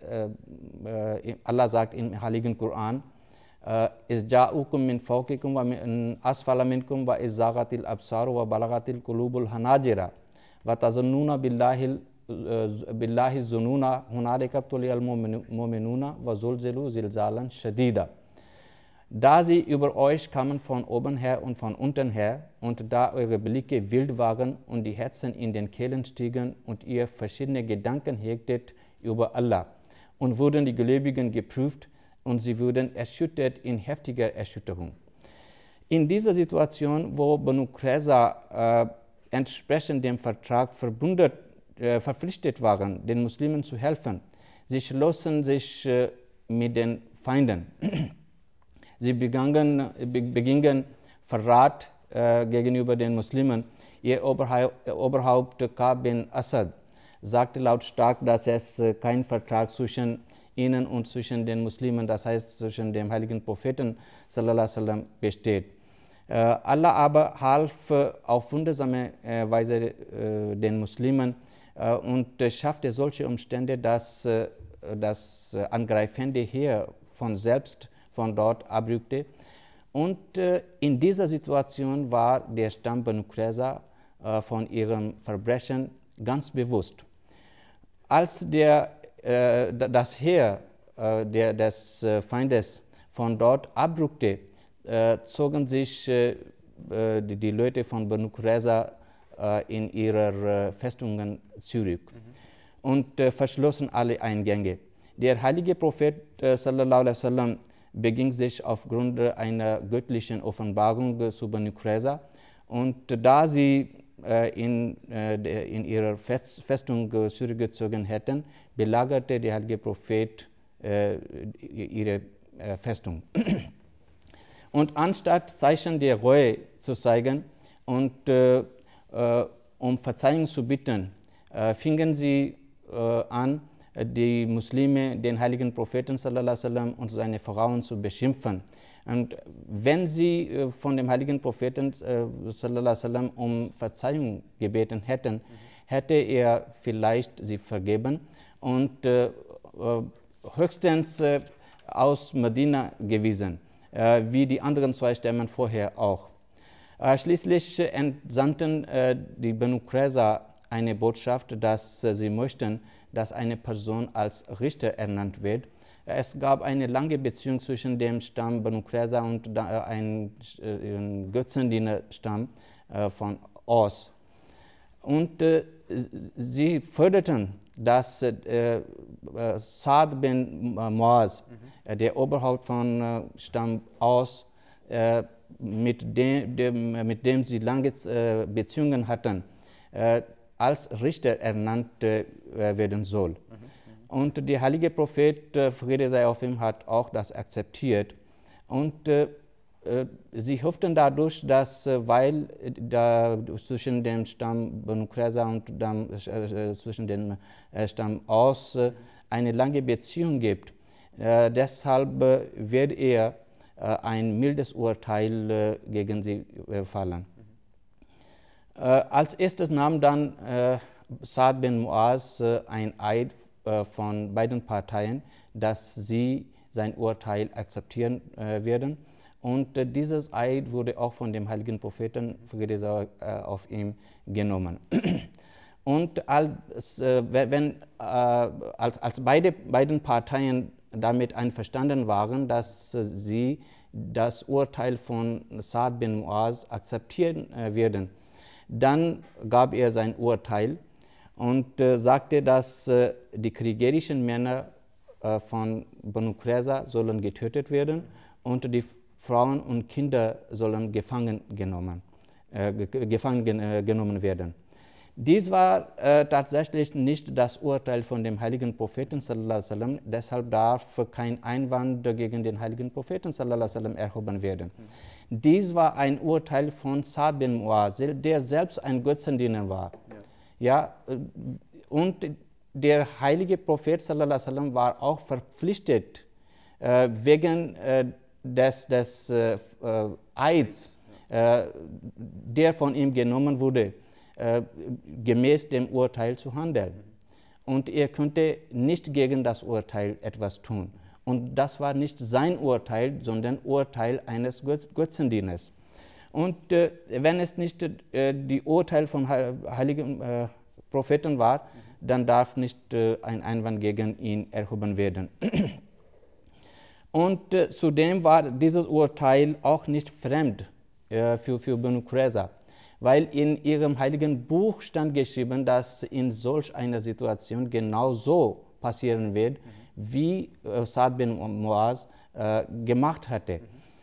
Allah sagt im Heiligen Koran, إِذْ جَاءُكُم مِّن فَوْقِكُمْ وَمِنْ أَسْفَلَ مِنْكُمْ وَإِذْ زَاغَتِ الْأَبْصَارُ وَبَلَغَتِ الْقُلُوبُ الْحَنَاجِرَ وَتَظُنُّونَ بِاللَّهِ الظُّنُونَ هُنَالِكَ ابْتُلِيَ الْمُؤْمِنُونَ وَزُلْزِلُوا زِلْزَالًا شَدِيدًا. Da sie über euch kamen von oben her und von unten her, und da eure Blicke wild waren und die Herzen in den Kehlen stiegen und ihr verschiedene Gedanken hegtet über Allah, und wurden die Gläubigen geprüft und sie wurden erschüttert in heftiger Erschütterung. In dieser Situation, wo Banu Qurayza entsprechend dem Vertrag verpflichtet waren, den Muslimen zu helfen, sie schlossen sich mit den Feinden. Sie begingen Verrat gegenüber den Muslimen. Ihr Oberhaupt Ka'b bin Asad sagte lautstark, dass es keinen Vertrag zwischen ihnen und zwischen den Muslimen, das heißt zwischen dem heiligen Propheten sallallahu alaihi wasallam, besteht. Allah aber half auf wundersame Weise den Muslimen und schaffte solche Umstände, dass das angreifende Heer von selbst von dort abrückte Und in dieser Situation war der Stamm Banu Qurayza von ihrem Verbrechen ganz bewusst. Als das Heer des Feindes von dort abrückte, zogen sich die Leute von Banu Qurayza in ihre Festungen zurück und verschlossen alle Eingänge. Der heilige Prophet sallallahu alaihi wasallam beging sich aufgrund einer göttlichen Offenbarung zu Banu Qurayza, und da sie in ihrer Festung zurückgezogen hätten, belagerte der heilige Prophet ihre Festung. Und anstatt Zeichen der Reue zu zeigen und um Verzeihung zu bitten, fingen sie an, die Muslime, den heiligen Propheten sallallahu alaihi wasallam und seine Frauen zu beschimpfen. Und wenn sie von dem heiligen Propheten sallallahu alaihi wasallam um Verzeihung gebeten hätten, hätte er vielleicht sie vergeben und höchstens aus Medina gewiesen, wie die anderen zwei Stämme vorher auch. Schließlich entsandten die Banu Qurayza eine Botschaft, dass sie möchten, dass eine Person als Richter ernannt wird. Es gab eine lange Beziehung zwischen dem Stamm Banu Qurayza und einem Götzendiener-Stamm von Aus. Und sie forderten, dass Saad bin Muaz, der Oberhaupt von Stamm Aus, mit dem sie lange Beziehungen hatten, als Richter ernannt werden soll. Und der heilige Prophet, Friede sei auf ihm, hat auch das akzeptiert. Und sie hofften dadurch, dass, weil zwischen dem Stamm Banu Qurayza und zwischen dem Stamm Aus eine lange Beziehung gibt, deshalb wird er ein mildes Urteil gegen sie fallen. Als erstes nahm dann Saad bin Muaz ein Eid von beiden Parteien, dass sie sein Urteil akzeptieren werden. Und dieses Eid wurde auch von dem heiligen Propheten, Friede sei auf ihm, genommen. Und als beiden Parteien damit einverstanden waren, dass sie das Urteil von Saad bin Muaz akzeptieren werden, dann gab er sein Urteil und sagte, dass die kriegerischen Männer von Banu Qurayza sollen getötet werden und die Frauen und Kinder sollen gefangen genommen werden. Dies war tatsächlich nicht das Urteil von dem heiligen Propheten sallallahu alaihi wasallam, deshalb darf kein Einwand gegen den heiligen Propheten sallallahu alaihi wasallam erhoben werden. Dies war ein Urteil von Saad bin Muaz, der selbst ein Götzendiener war. Ja, und der heilige Prophet sallallahu alaihi wasallam war auch verpflichtet, wegen des Eids, der von ihm genommen wurde, gemäß dem Urteil zu handeln. Und er konnte nicht gegen das Urteil etwas tun. Und das war nicht sein Urteil, sondern Urteil eines Götzendieners. Und wenn es nicht die Urteil vom heiligen Propheten war, dann darf nicht ein Einwand gegen ihn erhoben werden. Und zudem war dieses Urteil auch nicht fremd für Banu Qurayza, weil in ihrem heiligen Buch stand geschrieben, dass in solch einer Situation genau so passieren wird, wie Saad bin Muaz gemacht hatte.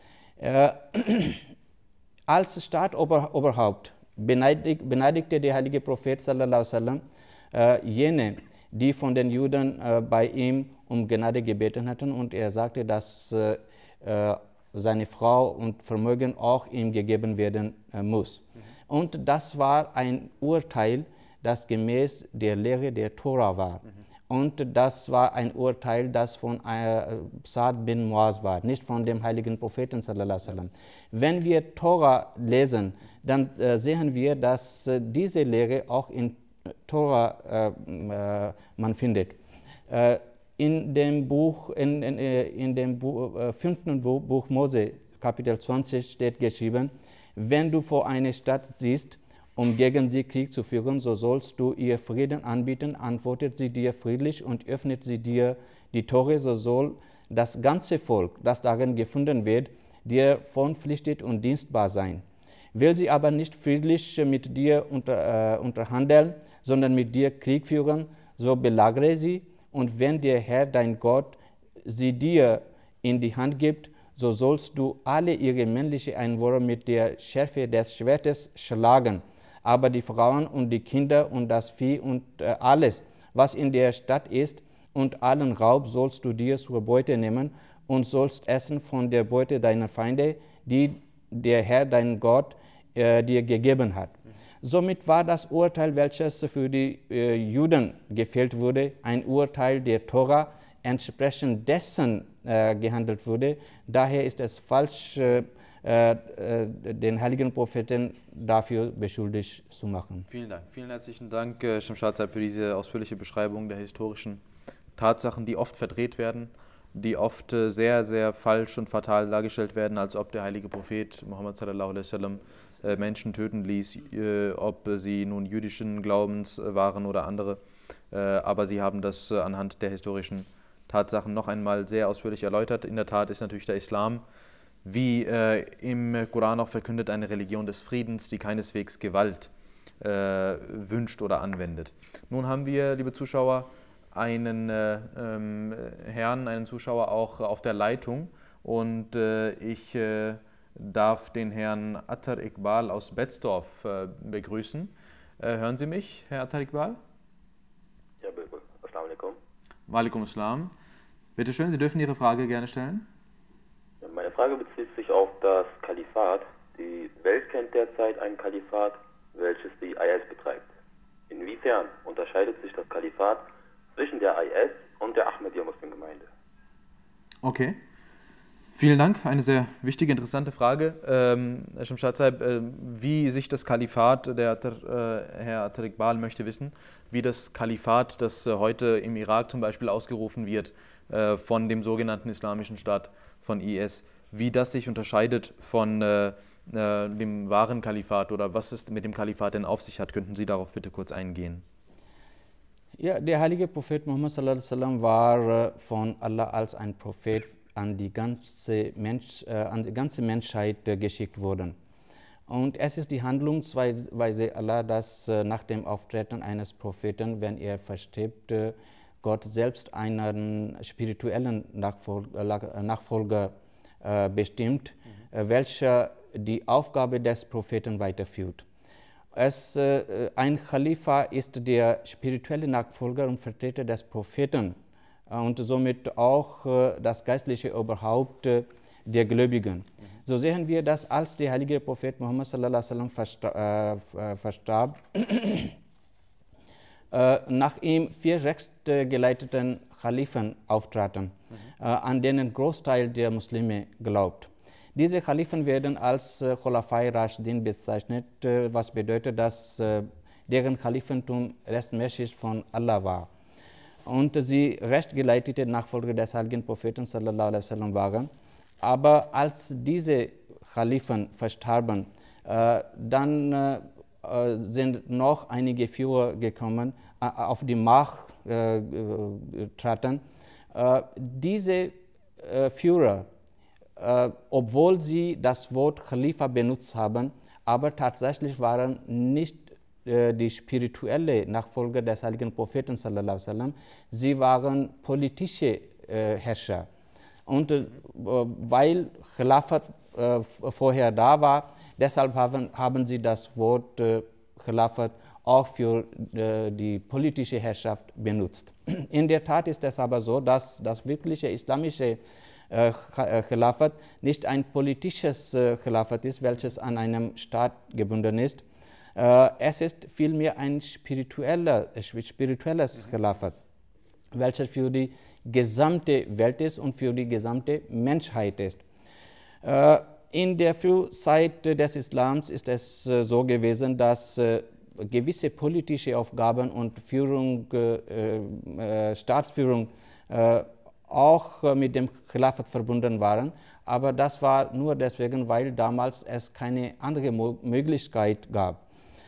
Als Staatoberhaupt beneidigte der heilige Prophet sallallahu alaihi wasallam jene, die von den Juden bei ihm um Gnade gebeten hatten, und er sagte, dass seine Frau und Vermögen auch ihm gegeben werden muss. Und das war ein Urteil, das gemäß der Lehre der Tora war. Und das war ein Urteil, das von Saad bin Muaz war, nicht von dem heiligen Propheten sallallahu alaihi wasallam. Wenn wir Tora lesen, dann sehen wir, dass diese Lehre auch in Tora man findet. In dem 5. Buch Mose Kapitel 20 steht geschrieben, wenn du vor eine Stadt siehst, um gegen sie Krieg zu führen, so sollst du ihr Frieden anbieten, antwortet sie dir friedlich und öffnet sie dir die Tore, so soll das ganze Volk, das darin gefunden wird, dir vorpflichtet und dienstbar sein. Will sie aber nicht friedlich mit dir unterhandeln, sondern mit dir Krieg führen, so belagere sie, und wenn der Herr, dein Gott, sie dir in die Hand gibt, so sollst du alle ihre männlichen Einwohner mit der Schärfe des Schwertes schlagen. Aber die Frauen und die Kinder und das Vieh und alles, was in der Stadt ist, und allen Raub sollst du dir zur Beute nehmen und sollst essen von der Beute deiner Feinde, die der Herr, dein Gott, dir gegeben hat. Somit war das Urteil, welches für die Juden gefällt wurde, ein Urteil der Tora, entsprechend dessen gehandelt wurde. Daher ist es falsch, den heiligen Propheten dafür beschuldigt zu machen. Vielen Dank. Vielen herzlichen Dank, Shamshad Saib, für diese ausführliche Beschreibung der historischen Tatsachen, die oft verdreht werden, die oft sehr, sehr falsch und fatal dargestellt werden, als ob der heilige Prophet Muhammad sallallahu alaihi wasallam Menschen töten ließ, ob sie nun jüdischen Glaubens waren oder andere. Aber Sie haben das anhand der historischen Tatsachen noch einmal sehr ausführlich erläutert. In der Tat ist natürlich der Islam, wie im Koran auch verkündet, eine Religion des Friedens, die keineswegs Gewalt wünscht oder anwendet. Nun haben wir, liebe Zuschauer, einen Herrn, einen Zuschauer auch auf der Leitung, und ich darf den Herrn Attar Iqbal aus Betzdorf begrüßen. Hören Sie mich, Herr Attar Iqbal? Ja, bitte. Assalamu alaikum. Wa alaikum assalam. Bitte schön, Sie dürfen Ihre Frage gerne stellen. Meine Frage bezieht sich auf das Kalifat. Die Welt kennt derzeit ein Kalifat, welches die IS betreibt. Inwiefern unterscheidet sich das Kalifat zwischen der IS und der Ahmadiyya-Muslimgemeinde? Okay. Vielen Dank, eine sehr wichtige, interessante Frage. Herr Shamshad Saib, wie sich das Kalifat, Herr Attar Iqbal möchte wissen, wie das Kalifat, das heute im Irak zum Beispiel ausgerufen wird, von dem sogenannten Islamischen Staat von IS, wie das sich unterscheidet von dem wahren Kalifat, oder was es mit dem Kalifat denn auf sich hat. Könnten Sie darauf bitte kurz eingehen? Ja, der heilige Prophet Muhammad sallallahu alaihi wasallam war von Allah als ein Prophet an die ganze Menschheit geschickt worden. Und es ist die Handlungsweise Allah, dass nach dem Auftreten eines Propheten, wenn er verstirbt, Gott selbst einen spirituellen Nachfolger bestimmt, welcher die Aufgabe des Propheten weiterführt. Ein Khalifa ist der spirituelle Nachfolger und Vertreter des Propheten und somit auch das geistliche Oberhaupt der Gläubigen. So sehen wir, dass als der heilige Prophet Muhammad sallallahu alaihi wasallam verstarb, nach ihm 4 rechtsgeleiteten Khalifen auftraten, an denen Großteil der Muslime glaubt. Diese Khalifen werden als Khulafai Rashidin bezeichnet, was bedeutet, dass deren Khalifentum rechtmäßig von Allah war. Und sie rechtgeleitete Nachfolger des heiligen Propheten sallallahu alaihi wasallam waren. Aber als diese Khalifen verstarben, dann sind noch einige Führer gekommen, auf die Macht traten. Diese Führer, obwohl sie das Wort Khalifa benutzt haben, aber tatsächlich waren nicht die spirituelle Nachfolger des heiligen Propheten sallallahu alaihi wasallam, sie waren politische Herrscher. Und weil Khilafat vorher da war, deshalb haben sie das Wort Khilafat auch für die politische Herrschaft benutzt. In der Tat ist es aber so, dass das wirkliche islamische Khilafat nicht ein politisches Khilafat ist, welches an einem Staat gebunden ist. Es ist vielmehr ein spirituelles Khilafat, welches für die gesamte Welt ist und für die gesamte Menschheit ist. In der Frühzeit des Islams ist es so gewesen, dass gewisse politische Aufgaben und Staatsführung auch mit dem Khilafat verbunden waren. Aber das war nur deswegen, weil damals es keine andere Möglichkeit gab.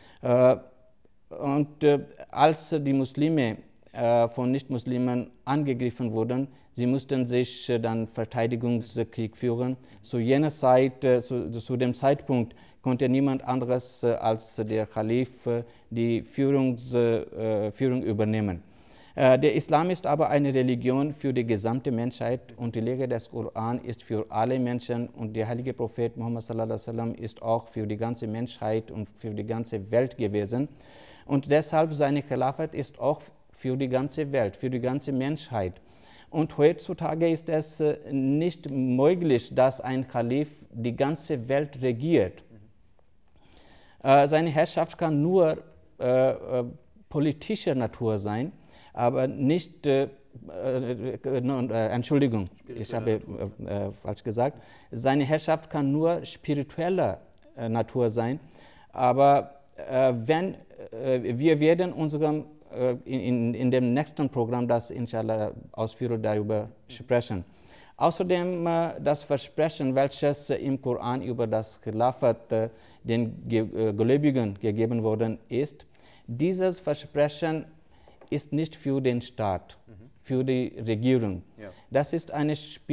Als die Muslime von Nichtmuslimen angegriffen wurden, sie mussten sich dann Verteidigungskrieg führen. Zu jener Zeit, zu dem Zeitpunkt, konnte niemand anderes als der Kalif die Führung übernehmen. Der Islam ist aber eine Religion für die gesamte Menschheit und die Lehre des Koran ist für alle Menschen und der heilige Prophet Muhammad sallallahu alaihi wasallam ist auch für die ganze Menschheit und für die ganze Welt gewesen. Und deshalb seine Khilafat ist auch für die ganze Welt, für die ganze Menschheit. Und heutzutage ist es nicht möglich, dass ein Kalif die ganze Welt regiert. Seine Herrschaft kann nur politischer Natur sein, aber nicht, Entschuldigung, ich habe falsch gesagt, seine Herrschaft kann nur spiritueller Natur sein, aber wir werden in dem nächsten Programm, das inshallah ausführlich darüber sprechen. Außerdem das Versprechen, welches im Koran über das Khilafat den Gläubigen gegeben worden ist, dieses Versprechen ist nicht für den Staat, für die Regierung. Ja. Das ist ein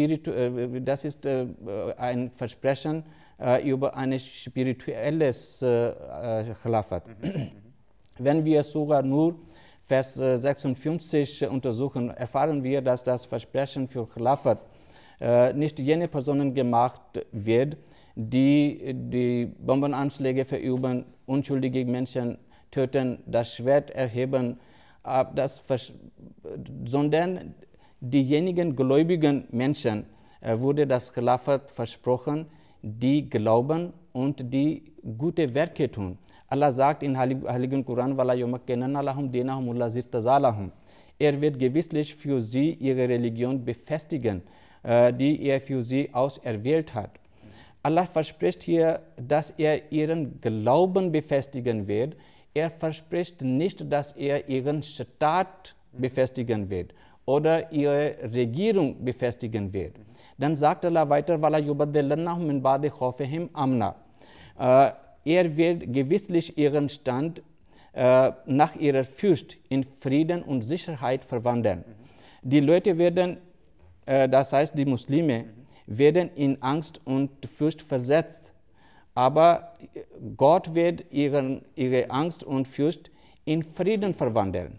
Versprechen über ein spirituelles Khilafat. Wenn wir sogar nur Vers 56 untersuchen, erfahren wir, dass das Versprechen für Khilafat nicht jene Personen gemacht wird, die Bombenanschläge verüben, unschuldige Menschen töten, das Schwert erheben, sondern diejenigen gläubigen Menschen wurde das Khilafat versprochen, die glauben und die gute Werke tun. Allah sagt in Heiligen Koran, er wird gewisslich für sie ihre Religion befestigen, die er für sie auserwählt hat. Allah verspricht hier, dass er ihren Glauben befestigen wird. Er verspricht nicht, dass er ihren Staat befestigen wird oder ihre Regierung befestigen wird. Dann sagt Allah weiter, er wird gewisslich ihren Stand nach ihrer Furcht in Frieden und Sicherheit verwandeln. Die Leute werden, das heißt die Muslime, werden in Angst und Furcht versetzt. Aber Gott wird ihre Angst und Furcht in Frieden verwandeln.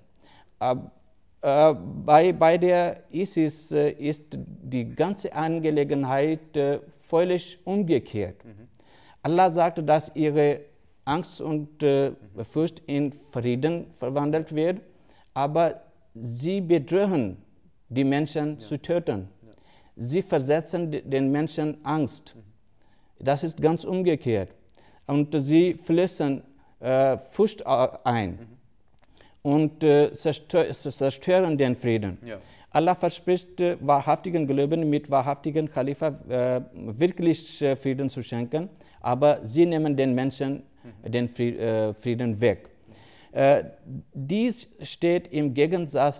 Bei der ISIS ist die ganze Angelegenheit völlig umgekehrt. Allah sagt, dass ihre Angst und Furcht in Frieden verwandelt wird, aber sie bedrohen die Menschen zu töten. Sie versetzen den Menschen Angst. Das ist ganz umgekehrt. Und sie flößen Furcht ein und zerstören den Frieden. Ja. Allah verspricht wahrhaftigen Gläubigen mit wahrhaftigen Khalifa wirklich Frieden zu schenken, aber sie nehmen den Menschen den Frieden weg. Dies steht im Gegensatz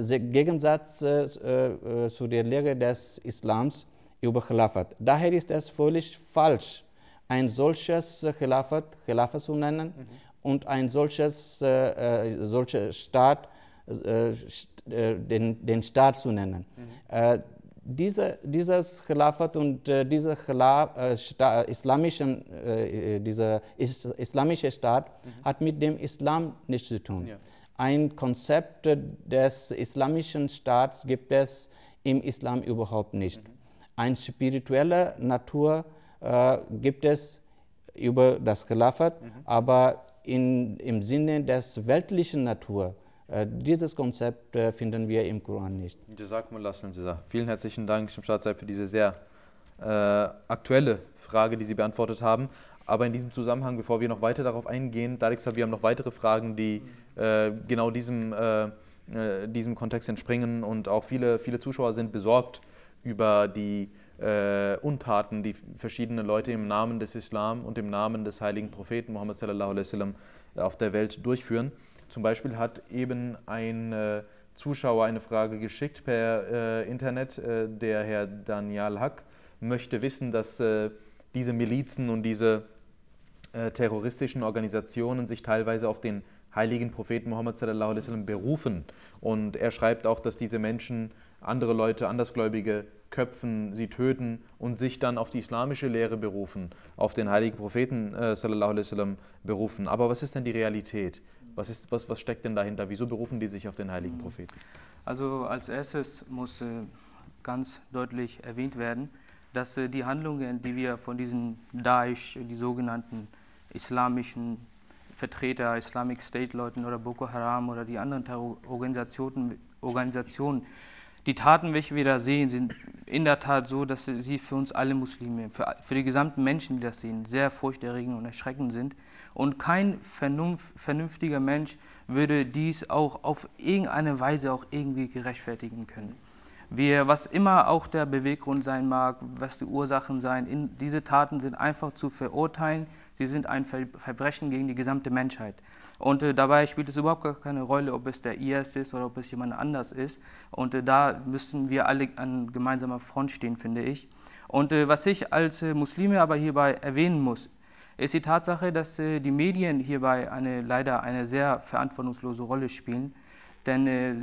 zu der Lehre des Islams über Khilafat. Daher ist es völlig falsch, ein solches Khilafat zu nennen und ein solcher Staat den Staat zu nennen. Dieses Khilafat und dieser islamische Staat hat mit dem Islam nichts zu tun. Ja. Ein Konzept des islamischen Staats gibt es im Islam überhaupt nicht. Eine spirituelle Natur gibt es über das Khilafat, aber im Sinne des weltlichen Natur, dieses Konzept finden wir im Koran nicht. Vielen herzlichen Dank, Shamshad Saib, für diese sehr aktuelle Frage, die Sie beantwortet haben. Aber in diesem Zusammenhang, bevor wir noch weiter darauf eingehen, Tariq Saib, wir haben noch weitere Fragen, die genau diesem Kontext entspringen, und auch viele Zuschauer sind besorgt über die Untaten, die verschiedene Leute im Namen des Islam und im Namen des heiligen Propheten Muhammad sallallahu alaihi wasallam auf der Welt durchführen. Zum Beispiel hat eben ein Zuschauer eine Frage geschickt per Internet. Der Herr Daniel Hack möchte wissen, dass diese Milizen und diese terroristischen Organisationen sich teilweise auf den heiligen Propheten Muhammad sallallahu alaihi wasallam berufen. Und er schreibt auch, dass diese Menschen andere Leute, Andersgläubige köpfen, sie töten und sich dann auf die islamische Lehre berufen, auf den heiligen Propheten sallallahu alaihi wasallam berufen. Aber was ist denn die Realität? Was steckt denn dahinter? Wieso berufen die sich auf den heiligen Propheten? Also als erstes muss ganz deutlich erwähnt werden, dass die Handlungen, die wir von diesen Daesh, die sogenannten islamischen Vertreter, Islamic State-Leuten oder Boko Haram oder die anderen Terrororganisationen, die Taten, welche wir da sehen, sind in der Tat so, dass sie für uns alle Muslime, für die gesamten Menschen, die das sehen, sehr furchterregend und erschreckend sind. Und kein vernünftiger Mensch würde dies auch auf irgendeine Weise auch irgendwie gerechtfertigen können. Was immer auch der Beweggrund sein mag, was die Ursachen sein, diese Taten sind einfach zu verurteilen. Sie sind ein Verbrechen gegen die gesamte Menschheit. Und dabei spielt es überhaupt gar keine Rolle, ob es der IS ist oder ob es jemand anders ist. Und da müssen wir alle an gemeinsamer Front stehen, finde ich. Und was ich als Muslime aber hierbei erwähnen muss, ist die Tatsache, dass die Medien hierbei leider eine sehr verantwortungslose Rolle spielen. Denn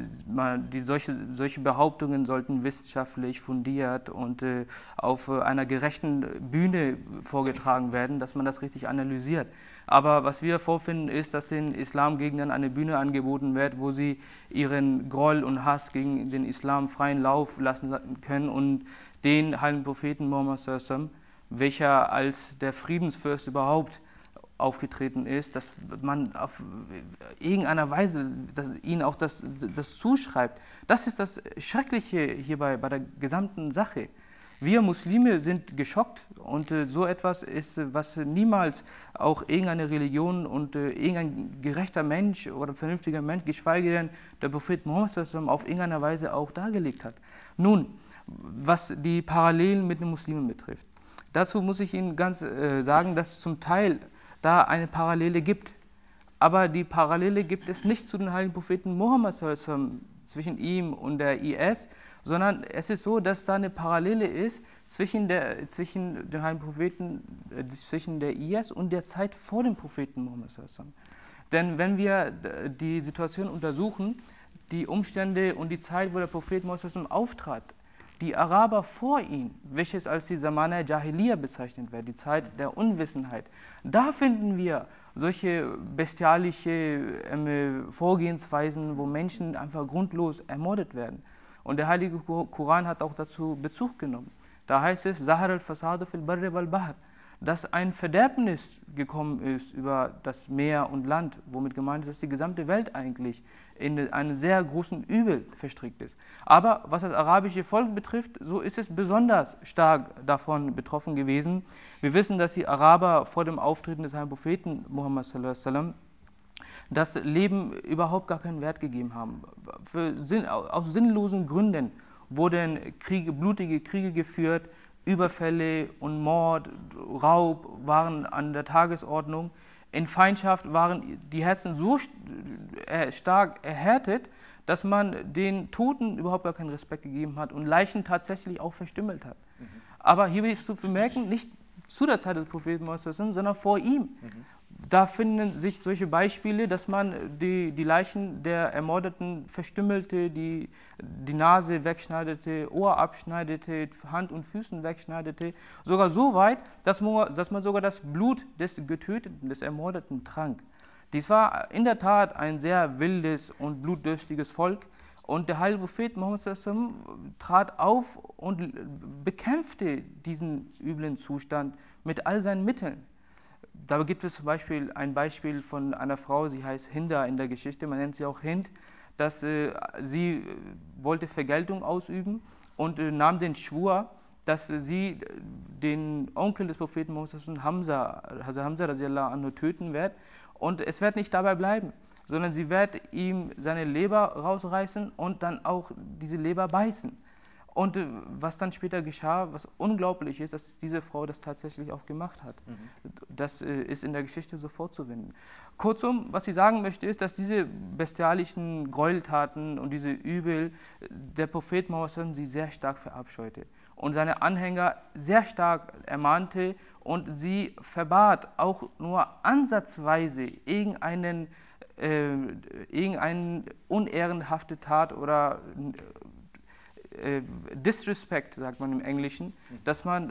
solche Behauptungen sollten wissenschaftlich fundiert und auf einer gerechten Bühne vorgetragen werden, dass man das richtig analysiert. Aber was wir vorfinden, ist, dass den Islamgegnern eine Bühne angeboten wird, wo sie ihren Groll und Hass gegen den Islam freien Lauf lassen können und den heiligen Propheten Muhammad sallallahu alaihi wasallam, welcher als der Friedensfürst überhaupt aufgetreten ist, dass man auf irgendeiner Weise ihnen auch das zuschreibt. Das ist das Schreckliche hierbei bei der gesamten Sache. Wir Muslime sind geschockt und so etwas ist, was niemals auch irgendeine Religion und irgendein gerechter Mensch oder vernünftiger Mensch, geschweige denn der Prophet Muhammad sallallahu alaihi wasallam, auf irgendeine Weise auch dargelegt hat. Nun, was die Parallelen mit den Muslimen betrifft, dazu muss ich Ihnen ganz sagen, dass zum Teil da eine Parallele gibt. Aber die Parallele gibt es nicht zu den heiligen Propheten Muhammad sallallahu alaihi wasallam, zwischen ihm und der IS, sondern es ist so, dass da eine Parallele ist zwischen den heiligen Propheten, zwischen der IS und der Zeit vor dem Propheten Muhammad sallallahu alaihi wasallam. Denn wenn wir die Situation untersuchen, die Umstände und die Zeit, wo der Prophet Muhammad sallallahu alaihi wasallam auftrat, die Araber vor ihm, welches als die Zamana Jahiliya bezeichnet wird, die Zeit der Unwissenheit, da finden wir solche bestialische Vorgehensweisen, wo Menschen einfach grundlos ermordet werden. Und der Heilige Koran hat auch dazu Bezug genommen. Da heißt es, Zahar al-Fasadu fil Barri wal Bahr, dass ein Verderbnis gekommen ist über das Meer und Land, womit gemeint ist, dass die gesamte Welt eigentlich in einen sehr großen Übel verstrickt ist. Aber was das arabische Volk betrifft, so ist es besonders stark davon betroffen gewesen. Wir wissen, dass die Araber vor dem Auftreten des heiligen Propheten Muhammad sallallahu alaihi wasallam das Leben überhaupt gar keinen Wert gegeben haben. Aus sinnlosen Gründen wurden blutige Kriege geführt, Überfälle und Mord, Raub waren an der Tagesordnung. In Feindschaft waren die Herzen so stark erhärtet, dass man den Toten überhaupt gar keinen Respekt gegeben hat und Leichen tatsächlich auch verstümmelt hat. Aber hier ist zu bemerken, nicht zu der Zeit des Propheten Muhammad, sondern vor ihm. Da finden sich solche Beispiele, dass man die Leichen der Ermordeten verstümmelte, die Nase wegschneidete, Ohr abschneidete, Hand und Füßen wegschneidete. Sogar so weit, dass man sogar das Blut des Getöteten, des Ermordeten trank. Dies war in der Tat ein sehr wildes und blutdürstiges Volk. Und der heilige Prophet Muhammad trat auf und bekämpfte diesen üblen Zustand mit all seinen Mitteln. Da gibt es zum Beispiel ein Beispiel von einer Frau, sie heißt Hinda in der Geschichte, man nennt sie auch Hind, dass sie wollte Vergeltung ausüben und nahm den Schwur, dass sie den Onkel des Propheten Muhammad, Hamza radiallahu anhu, töten wird. Und es wird nicht dabei bleiben, sondern sie wird ihm seine Leber rausreißen und dann auch diese Leber beißen. Und was dann später geschah, was unglaublich ist, dass diese Frau das tatsächlich auch gemacht hat. das ist in der Geschichte so vorzufinden. Kurzum, was ich sagen möchte, ist, dass diese bestialischen Gräueltaten und diese Übel der Prophet Mohammed sie sehr stark verabscheute und seine Anhänger sehr stark ermahnte und sie verbat, auch nur ansatzweise irgendeine unehrenhafte Tat oder Disrespect, sagt man im Englischen, dass man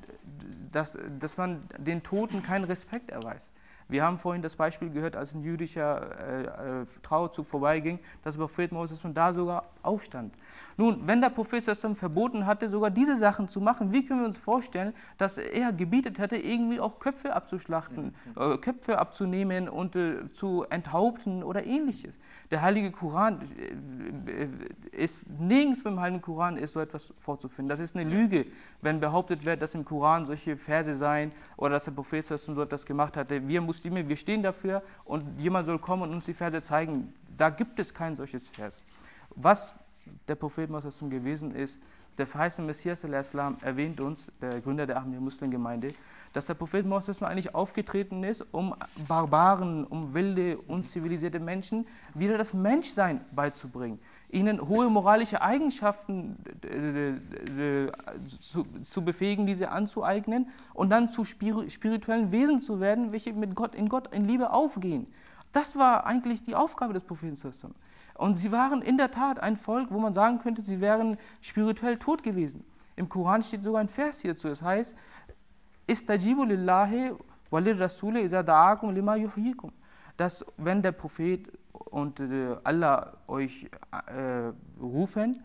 den Toten keinen Respekt erweist. Wir haben vorhin das Beispiel gehört, als ein jüdischer Trauerzug vorbeiging, dass der Prophet Moses da sogar aufstand. Nun, wenn der Prophet verboten hatte, sogar diese Sachen zu machen, wie können wir uns vorstellen, dass er gebietet hätte, irgendwie auch Köpfe abzuschlachten, Köpfe abzunehmen und zu enthaupten oder ähnliches. Der Heilige Koran ist, nirgends im Heiligen Koran ist so etwas vorzufinden. Das ist eine Lüge, wenn behauptet wird, dass im Koran solche Verse seien oder dass der Prophet so etwas gemacht hatte. Wir Muslime, wir stehen dafür und jemand soll kommen und uns die Verse zeigen. Da gibt es kein solches Vers. Was der Prophet Mohammed gewesen ist, der verheißene Messias erwähnt uns, der Gründer der Ahmadiyya-Muslim-Gemeinde, dass der Prophet Mohammed eigentlich aufgetreten ist, um Barbaren, um wilde, unzivilisierte Menschen wieder das Menschsein beizubringen, ihnen hohe moralische Eigenschaften zu befähigen, diese anzueignen und dann zu spirituellen Wesen zu werden, welche mit Gott in Liebe aufgehen. Das war eigentlich die Aufgabe des Propheten. Und sie waren in der Tat ein Volk, wo man sagen könnte, sie wären spirituell tot gewesen. Im Koran steht sogar ein Vers hierzu, das heißt, Istajibu lillahi walir rasule iza da'akum lima yuhyikum. Dass wenn der Prophet und Allah euch rufen,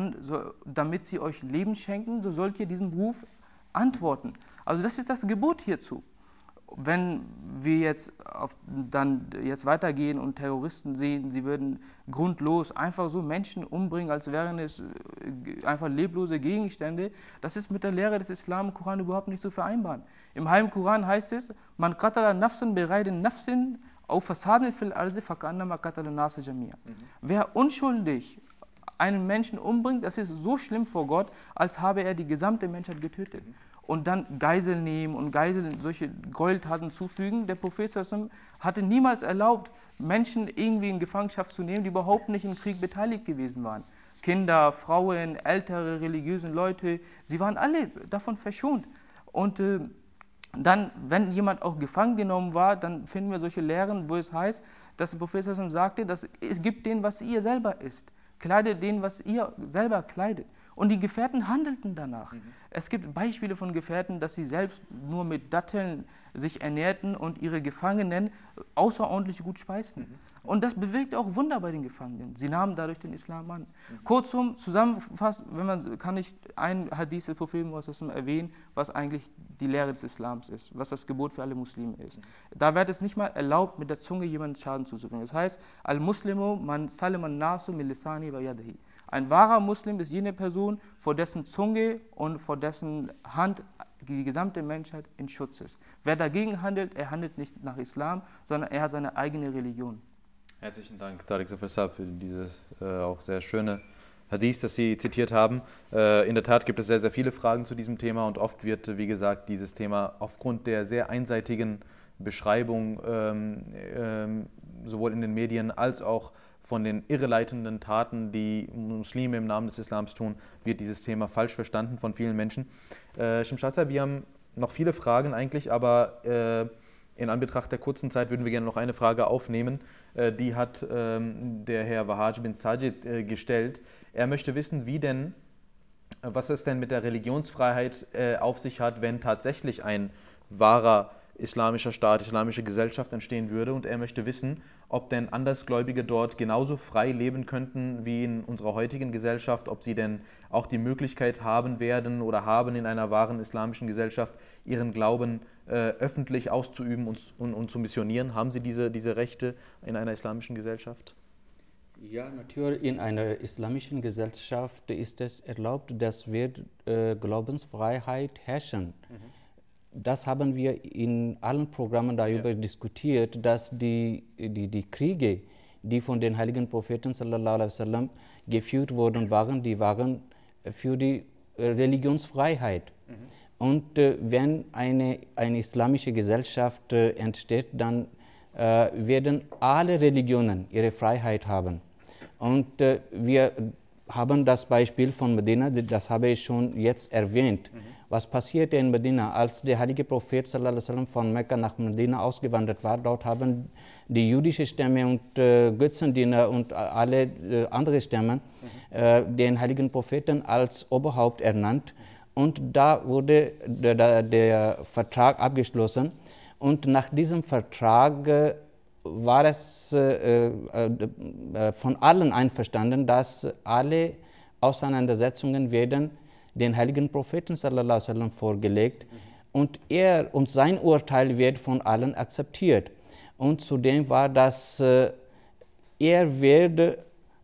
damit sie euch Leben schenken, so sollt ihr diesem Ruf antworten. Also das ist das Gebot hierzu. Wenn wir jetzt weitergehen und Terroristen sehen, sie würden grundlos einfach so Menschen umbringen, als wären es einfach leblose Gegenstände, das ist mit der Lehre des Islam im Koran überhaupt nicht zu vereinbaren. Im Heiligen Koran heißt es, man qatala nafsan bighairi nafsin aw fasadin fil ardi fakannama qatala nasa jamia. Wer unschuldig einen Menschen umbringt, das ist so schlimm vor Gott, als habe er die gesamte Menschheit getötet. Und dann Geisel nehmen und Geiseln solche Gräueltaten zufügen. Der Prophet hatte niemals erlaubt, Menschen irgendwie in Gefangenschaft zu nehmen, die überhaupt nicht im Krieg beteiligt gewesen waren. Kinder, Frauen, ältere religiöse Leute, sie waren alle davon verschont. Und dann, wenn jemand auch gefangen genommen war, dann finden wir solche Lehren, wo es heißt, dass der Prophet sagte, dass es gibt denen, was ihr selber isst. Kleidet denen, was ihr selber kleidet. Und die Gefährten handelten danach. Es gibt Beispiele von Gefährten, dass sie selbst nur mit Datteln sich ernährten und ihre Gefangenen außerordentlich gut speisten. Und das bewirkte auch Wunder bei den Gefangenen. Sie nahmen dadurch den Islam an. Kurzum, zusammenfassend, kann ich ein Hadith des Propheten erwähnen, was eigentlich die Lehre des Islams ist, was das Gebot für alle Muslime ist. Da wird es nicht mal erlaubt, mit der Zunge jemandem Schaden zuzufügen. Das heißt, Al-Muslimu man saliman nasu min lisani wa yadihi. Ein wahrer Muslim ist jene Person, vor dessen Zunge und vor dessen Hand die gesamte Menschheit in Schutz ist. Wer dagegen handelt, er handelt nicht nach Islam, sondern er hat seine eigene Religion. Herzlichen Dank, Tariq Safar, für dieses auch sehr schöne Hadith, das Sie zitiert haben. In der Tat gibt es sehr, sehr viele Fragen zu diesem Thema und oft wird, wie gesagt, dieses Thema aufgrund der sehr einseitigen Beschreibung sowohl in den Medien als auch von den irreleitenden Taten, die Muslime im Namen des Islams tun, wird dieses Thema falsch verstanden von vielen Menschen. Shimshad, wir haben noch viele Fragen eigentlich, aber in Anbetracht der kurzen Zeit würden wir gerne noch eine Frage aufnehmen. Die hat der Herr Wahaj bin Sajid gestellt. Er möchte wissen, was es denn mit der Religionsfreiheit auf sich hat, wenn tatsächlich ein wahrer islamischer Staat, islamische Gesellschaft entstehen würde, und er möchte wissen, ob denn Andersgläubige dort genauso frei leben könnten wie in unserer heutigen Gesellschaft, ob sie denn auch die Möglichkeit haben werden oder haben, in einer wahren islamischen Gesellschaft ihren Glauben öffentlich auszuüben und zu missionieren. Haben sie diese Rechte in einer islamischen Gesellschaft? Ja, natürlich, in einer islamischen Gesellschaft ist es erlaubt, dass wir Glaubensfreiheit herrschen. Das haben wir in allen Programmen darüber diskutiert, dass die Kriege, die von den heiligen Propheten sallallahu alaihi wasallam geführt worden waren, die waren für die Religionsfreiheit. Und wenn eine islamische Gesellschaft entsteht, dann werden alle Religionen ihre Freiheit haben. Und wir haben das Beispiel von Medina, das habe ich schon jetzt erwähnt. Was passierte in Medina, als der heilige Prophet sallallahu alaihi wasallam von Mekka nach Medina ausgewandert war? Dort haben die jüdischen Stämme und Götzendiener und alle andere Stämme den heiligen Propheten als Oberhaupt ernannt. Und da wurde der Vertrag abgeschlossen. Und nach diesem Vertrag war es von allen einverstanden, dass alle Auseinandersetzungen werden den heiligen Propheten sallallahu alaihi wasallam vorgelegt und sein Urteil wird von allen akzeptiert. Und zudem war das, er wird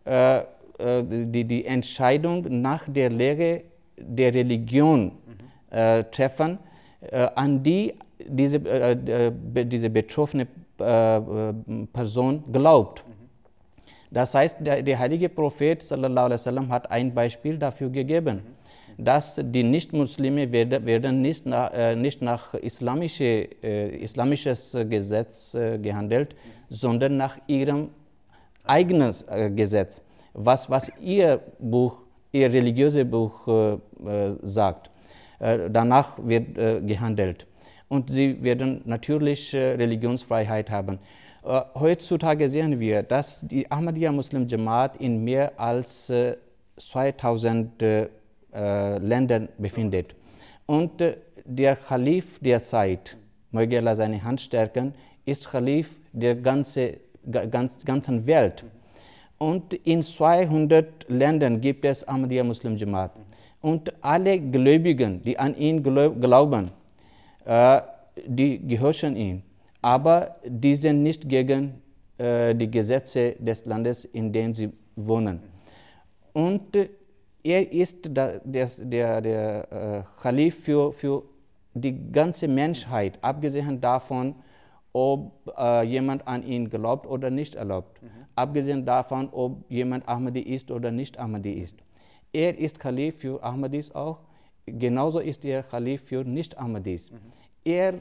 die Entscheidung nach der Lehre der Religion treffen, an die diese betroffene Person glaubt. Das heißt, der heilige Prophet sallallahu alaihi wasallam hat ein Beispiel dafür gegeben, dass die Nicht-Muslime werden nicht nach islamisches Gesetz gehandelt, sondern nach ihrem eigenen Gesetz, was ihr religiöses Buch sagt. Danach wird gehandelt. Und sie werden natürlich Religionsfreiheit haben. Heutzutage sehen wir, dass die Ahmadiyya Muslim Jamaat in mehr als 2000 Ländern befindet. Und der Khalif der Zeit, möge Allah seine Hand stärken, ist Khalif der ganzen Welt. Und in 200 Ländern gibt es Ahmadiyya Muslim Jamaat. Und alle Gläubigen, die an ihn glauben, die gehorchen ihm. Aber die sind nicht gegen die Gesetze des Landes, in dem sie wohnen. Und er ist der Khalif für die ganze Menschheit, abgesehen davon, ob jemand an ihn glaubt oder nicht erlaubt. Abgesehen davon, ob jemand Ahmadi ist oder nicht Ahmadi ist. Er ist Khalif für Ahmadis auch, genauso ist er Khalif für Nicht-Ahmadis. Er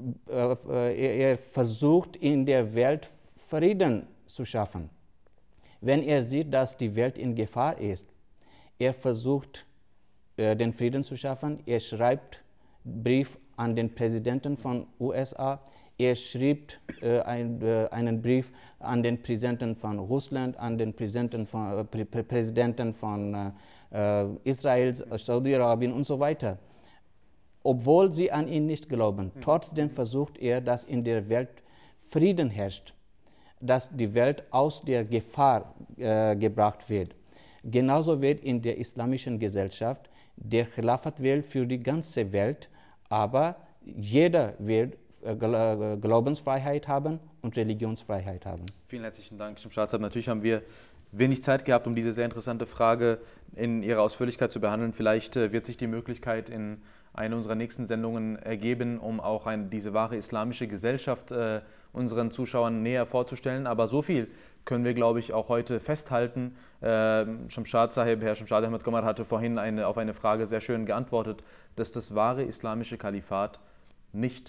versucht in der Welt Frieden zu schaffen. Wenn er sieht, dass die Welt in Gefahr ist, er versucht den Frieden zu schaffen. Er schreibt Brief an den Präsidenten von USA. Er schrieb einen Brief an den Präsidenten von Russland, an den Präsidenten von Israel, Saudi-Arabien und so weiter. Obwohl sie an ihn nicht glauben, trotzdem versucht er, dass in der Welt Frieden herrscht, dass die Welt aus der Gefahr gebracht wird. Genauso wird in der islamischen Gesellschaft der Khilafat wählt für die ganze Welt, aber jeder wird Glaubensfreiheit haben und Religionsfreiheit haben. Vielen herzlichen Dank, Shamshad. Natürlich haben wir wenig Zeit gehabt, um diese sehr interessante Frage in ihrer Ausführlichkeit zu behandeln. Vielleicht wird sich die Möglichkeit in einer unserer nächsten Sendungen ergeben, um auch diese wahre islamische Gesellschaft unseren Zuschauern näher vorzustellen. Aber so viel können wir, glaube ich, auch heute festhalten. Herr Shamshad Ahmed Qamar hatte vorhin auf eine Frage sehr schön geantwortet, dass das wahre islamische Kalifat nicht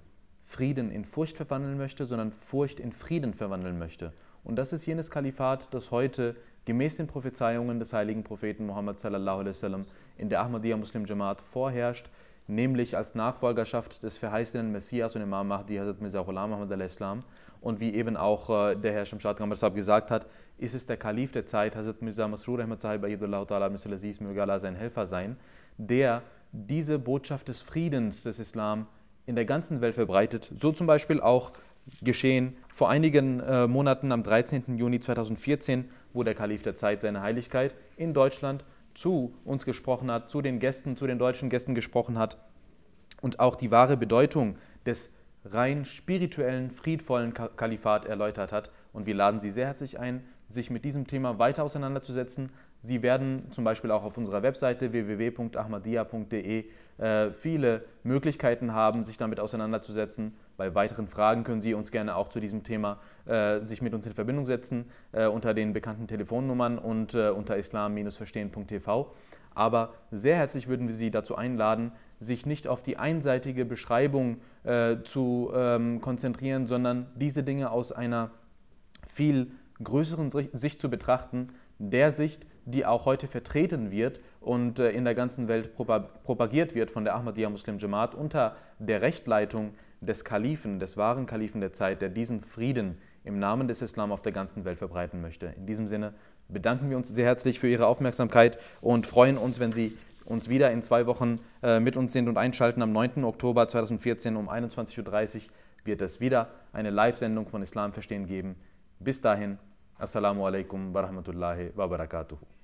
Frieden in Furcht verwandeln möchte, sondern Furcht in Frieden verwandeln möchte. Und das ist jenes Kalifat, das heute gemäß den Prophezeiungen des heiligen Propheten Muhammad sallallahu alaihi wasallam in der Ahmadiyya Muslim Jamaat vorherrscht, nämlich als Nachfolgerschaft des verheißenen Messias und Imam Mahdi, Hazrat Mirza Ghulam Ahmad al-Islam. Und wie eben auch der Herr Shamshad Qamar Sahib gesagt hat, ist es der Kalif der Zeit, Hazrat Mirza Masroor Ahmad Sahib Ayyadullah Ta'ala al-Aziz, möge Allah sein Helfer sein, der diese Botschaft des Friedens des Islam in der ganzen Welt verbreitet. So zum Beispiel auch geschehen vor einigen Monaten am 13. Juni 2014, wo der Kalif der Zeit, seine Heiligkeit, in Deutschland zu uns gesprochen hat, zu den deutschen Gästen gesprochen hat und auch die wahre Bedeutung des rein spirituellen, friedvollen Kalifat erläutert hat. Und wir laden Sie sehr herzlich ein, sich mit diesem Thema weiter auseinanderzusetzen. Sie werden zum Beispiel auch auf unserer Webseite www.ahmadiyya.de viele Möglichkeiten haben, sich damit auseinanderzusetzen. Bei weiteren Fragen können Sie uns gerne auch zu diesem Thema sich mit uns in Verbindung setzen unter den bekannten Telefonnummern und unter islam-verstehen.tv. Aber sehr herzlich würden wir Sie dazu einladen, sich nicht auf die einseitige Beschreibung zu konzentrieren, sondern diese Dinge aus einer viel größeren Sicht zu betrachten, der Sicht, die auch heute vertreten wird und in der ganzen Welt propagiert wird von der Ahmadiyya Muslim Jamaat unter der Rechtleitung des Kalifen, des wahren Kalifen der Zeit, der diesen Frieden im Namen des Islam auf der ganzen Welt verbreiten möchte. In diesem Sinne bedanken wir uns sehr herzlich für Ihre Aufmerksamkeit und freuen uns, wenn Sie uns wieder in 2 Wochen mit uns sind und einschalten. Am 9. Oktober 2014 um 21:30 Uhr wird es wieder eine Live-Sendung von Islam verstehen geben. Bis dahin, Assalamu alaikum wa rahmatullahi wa barakatuhu.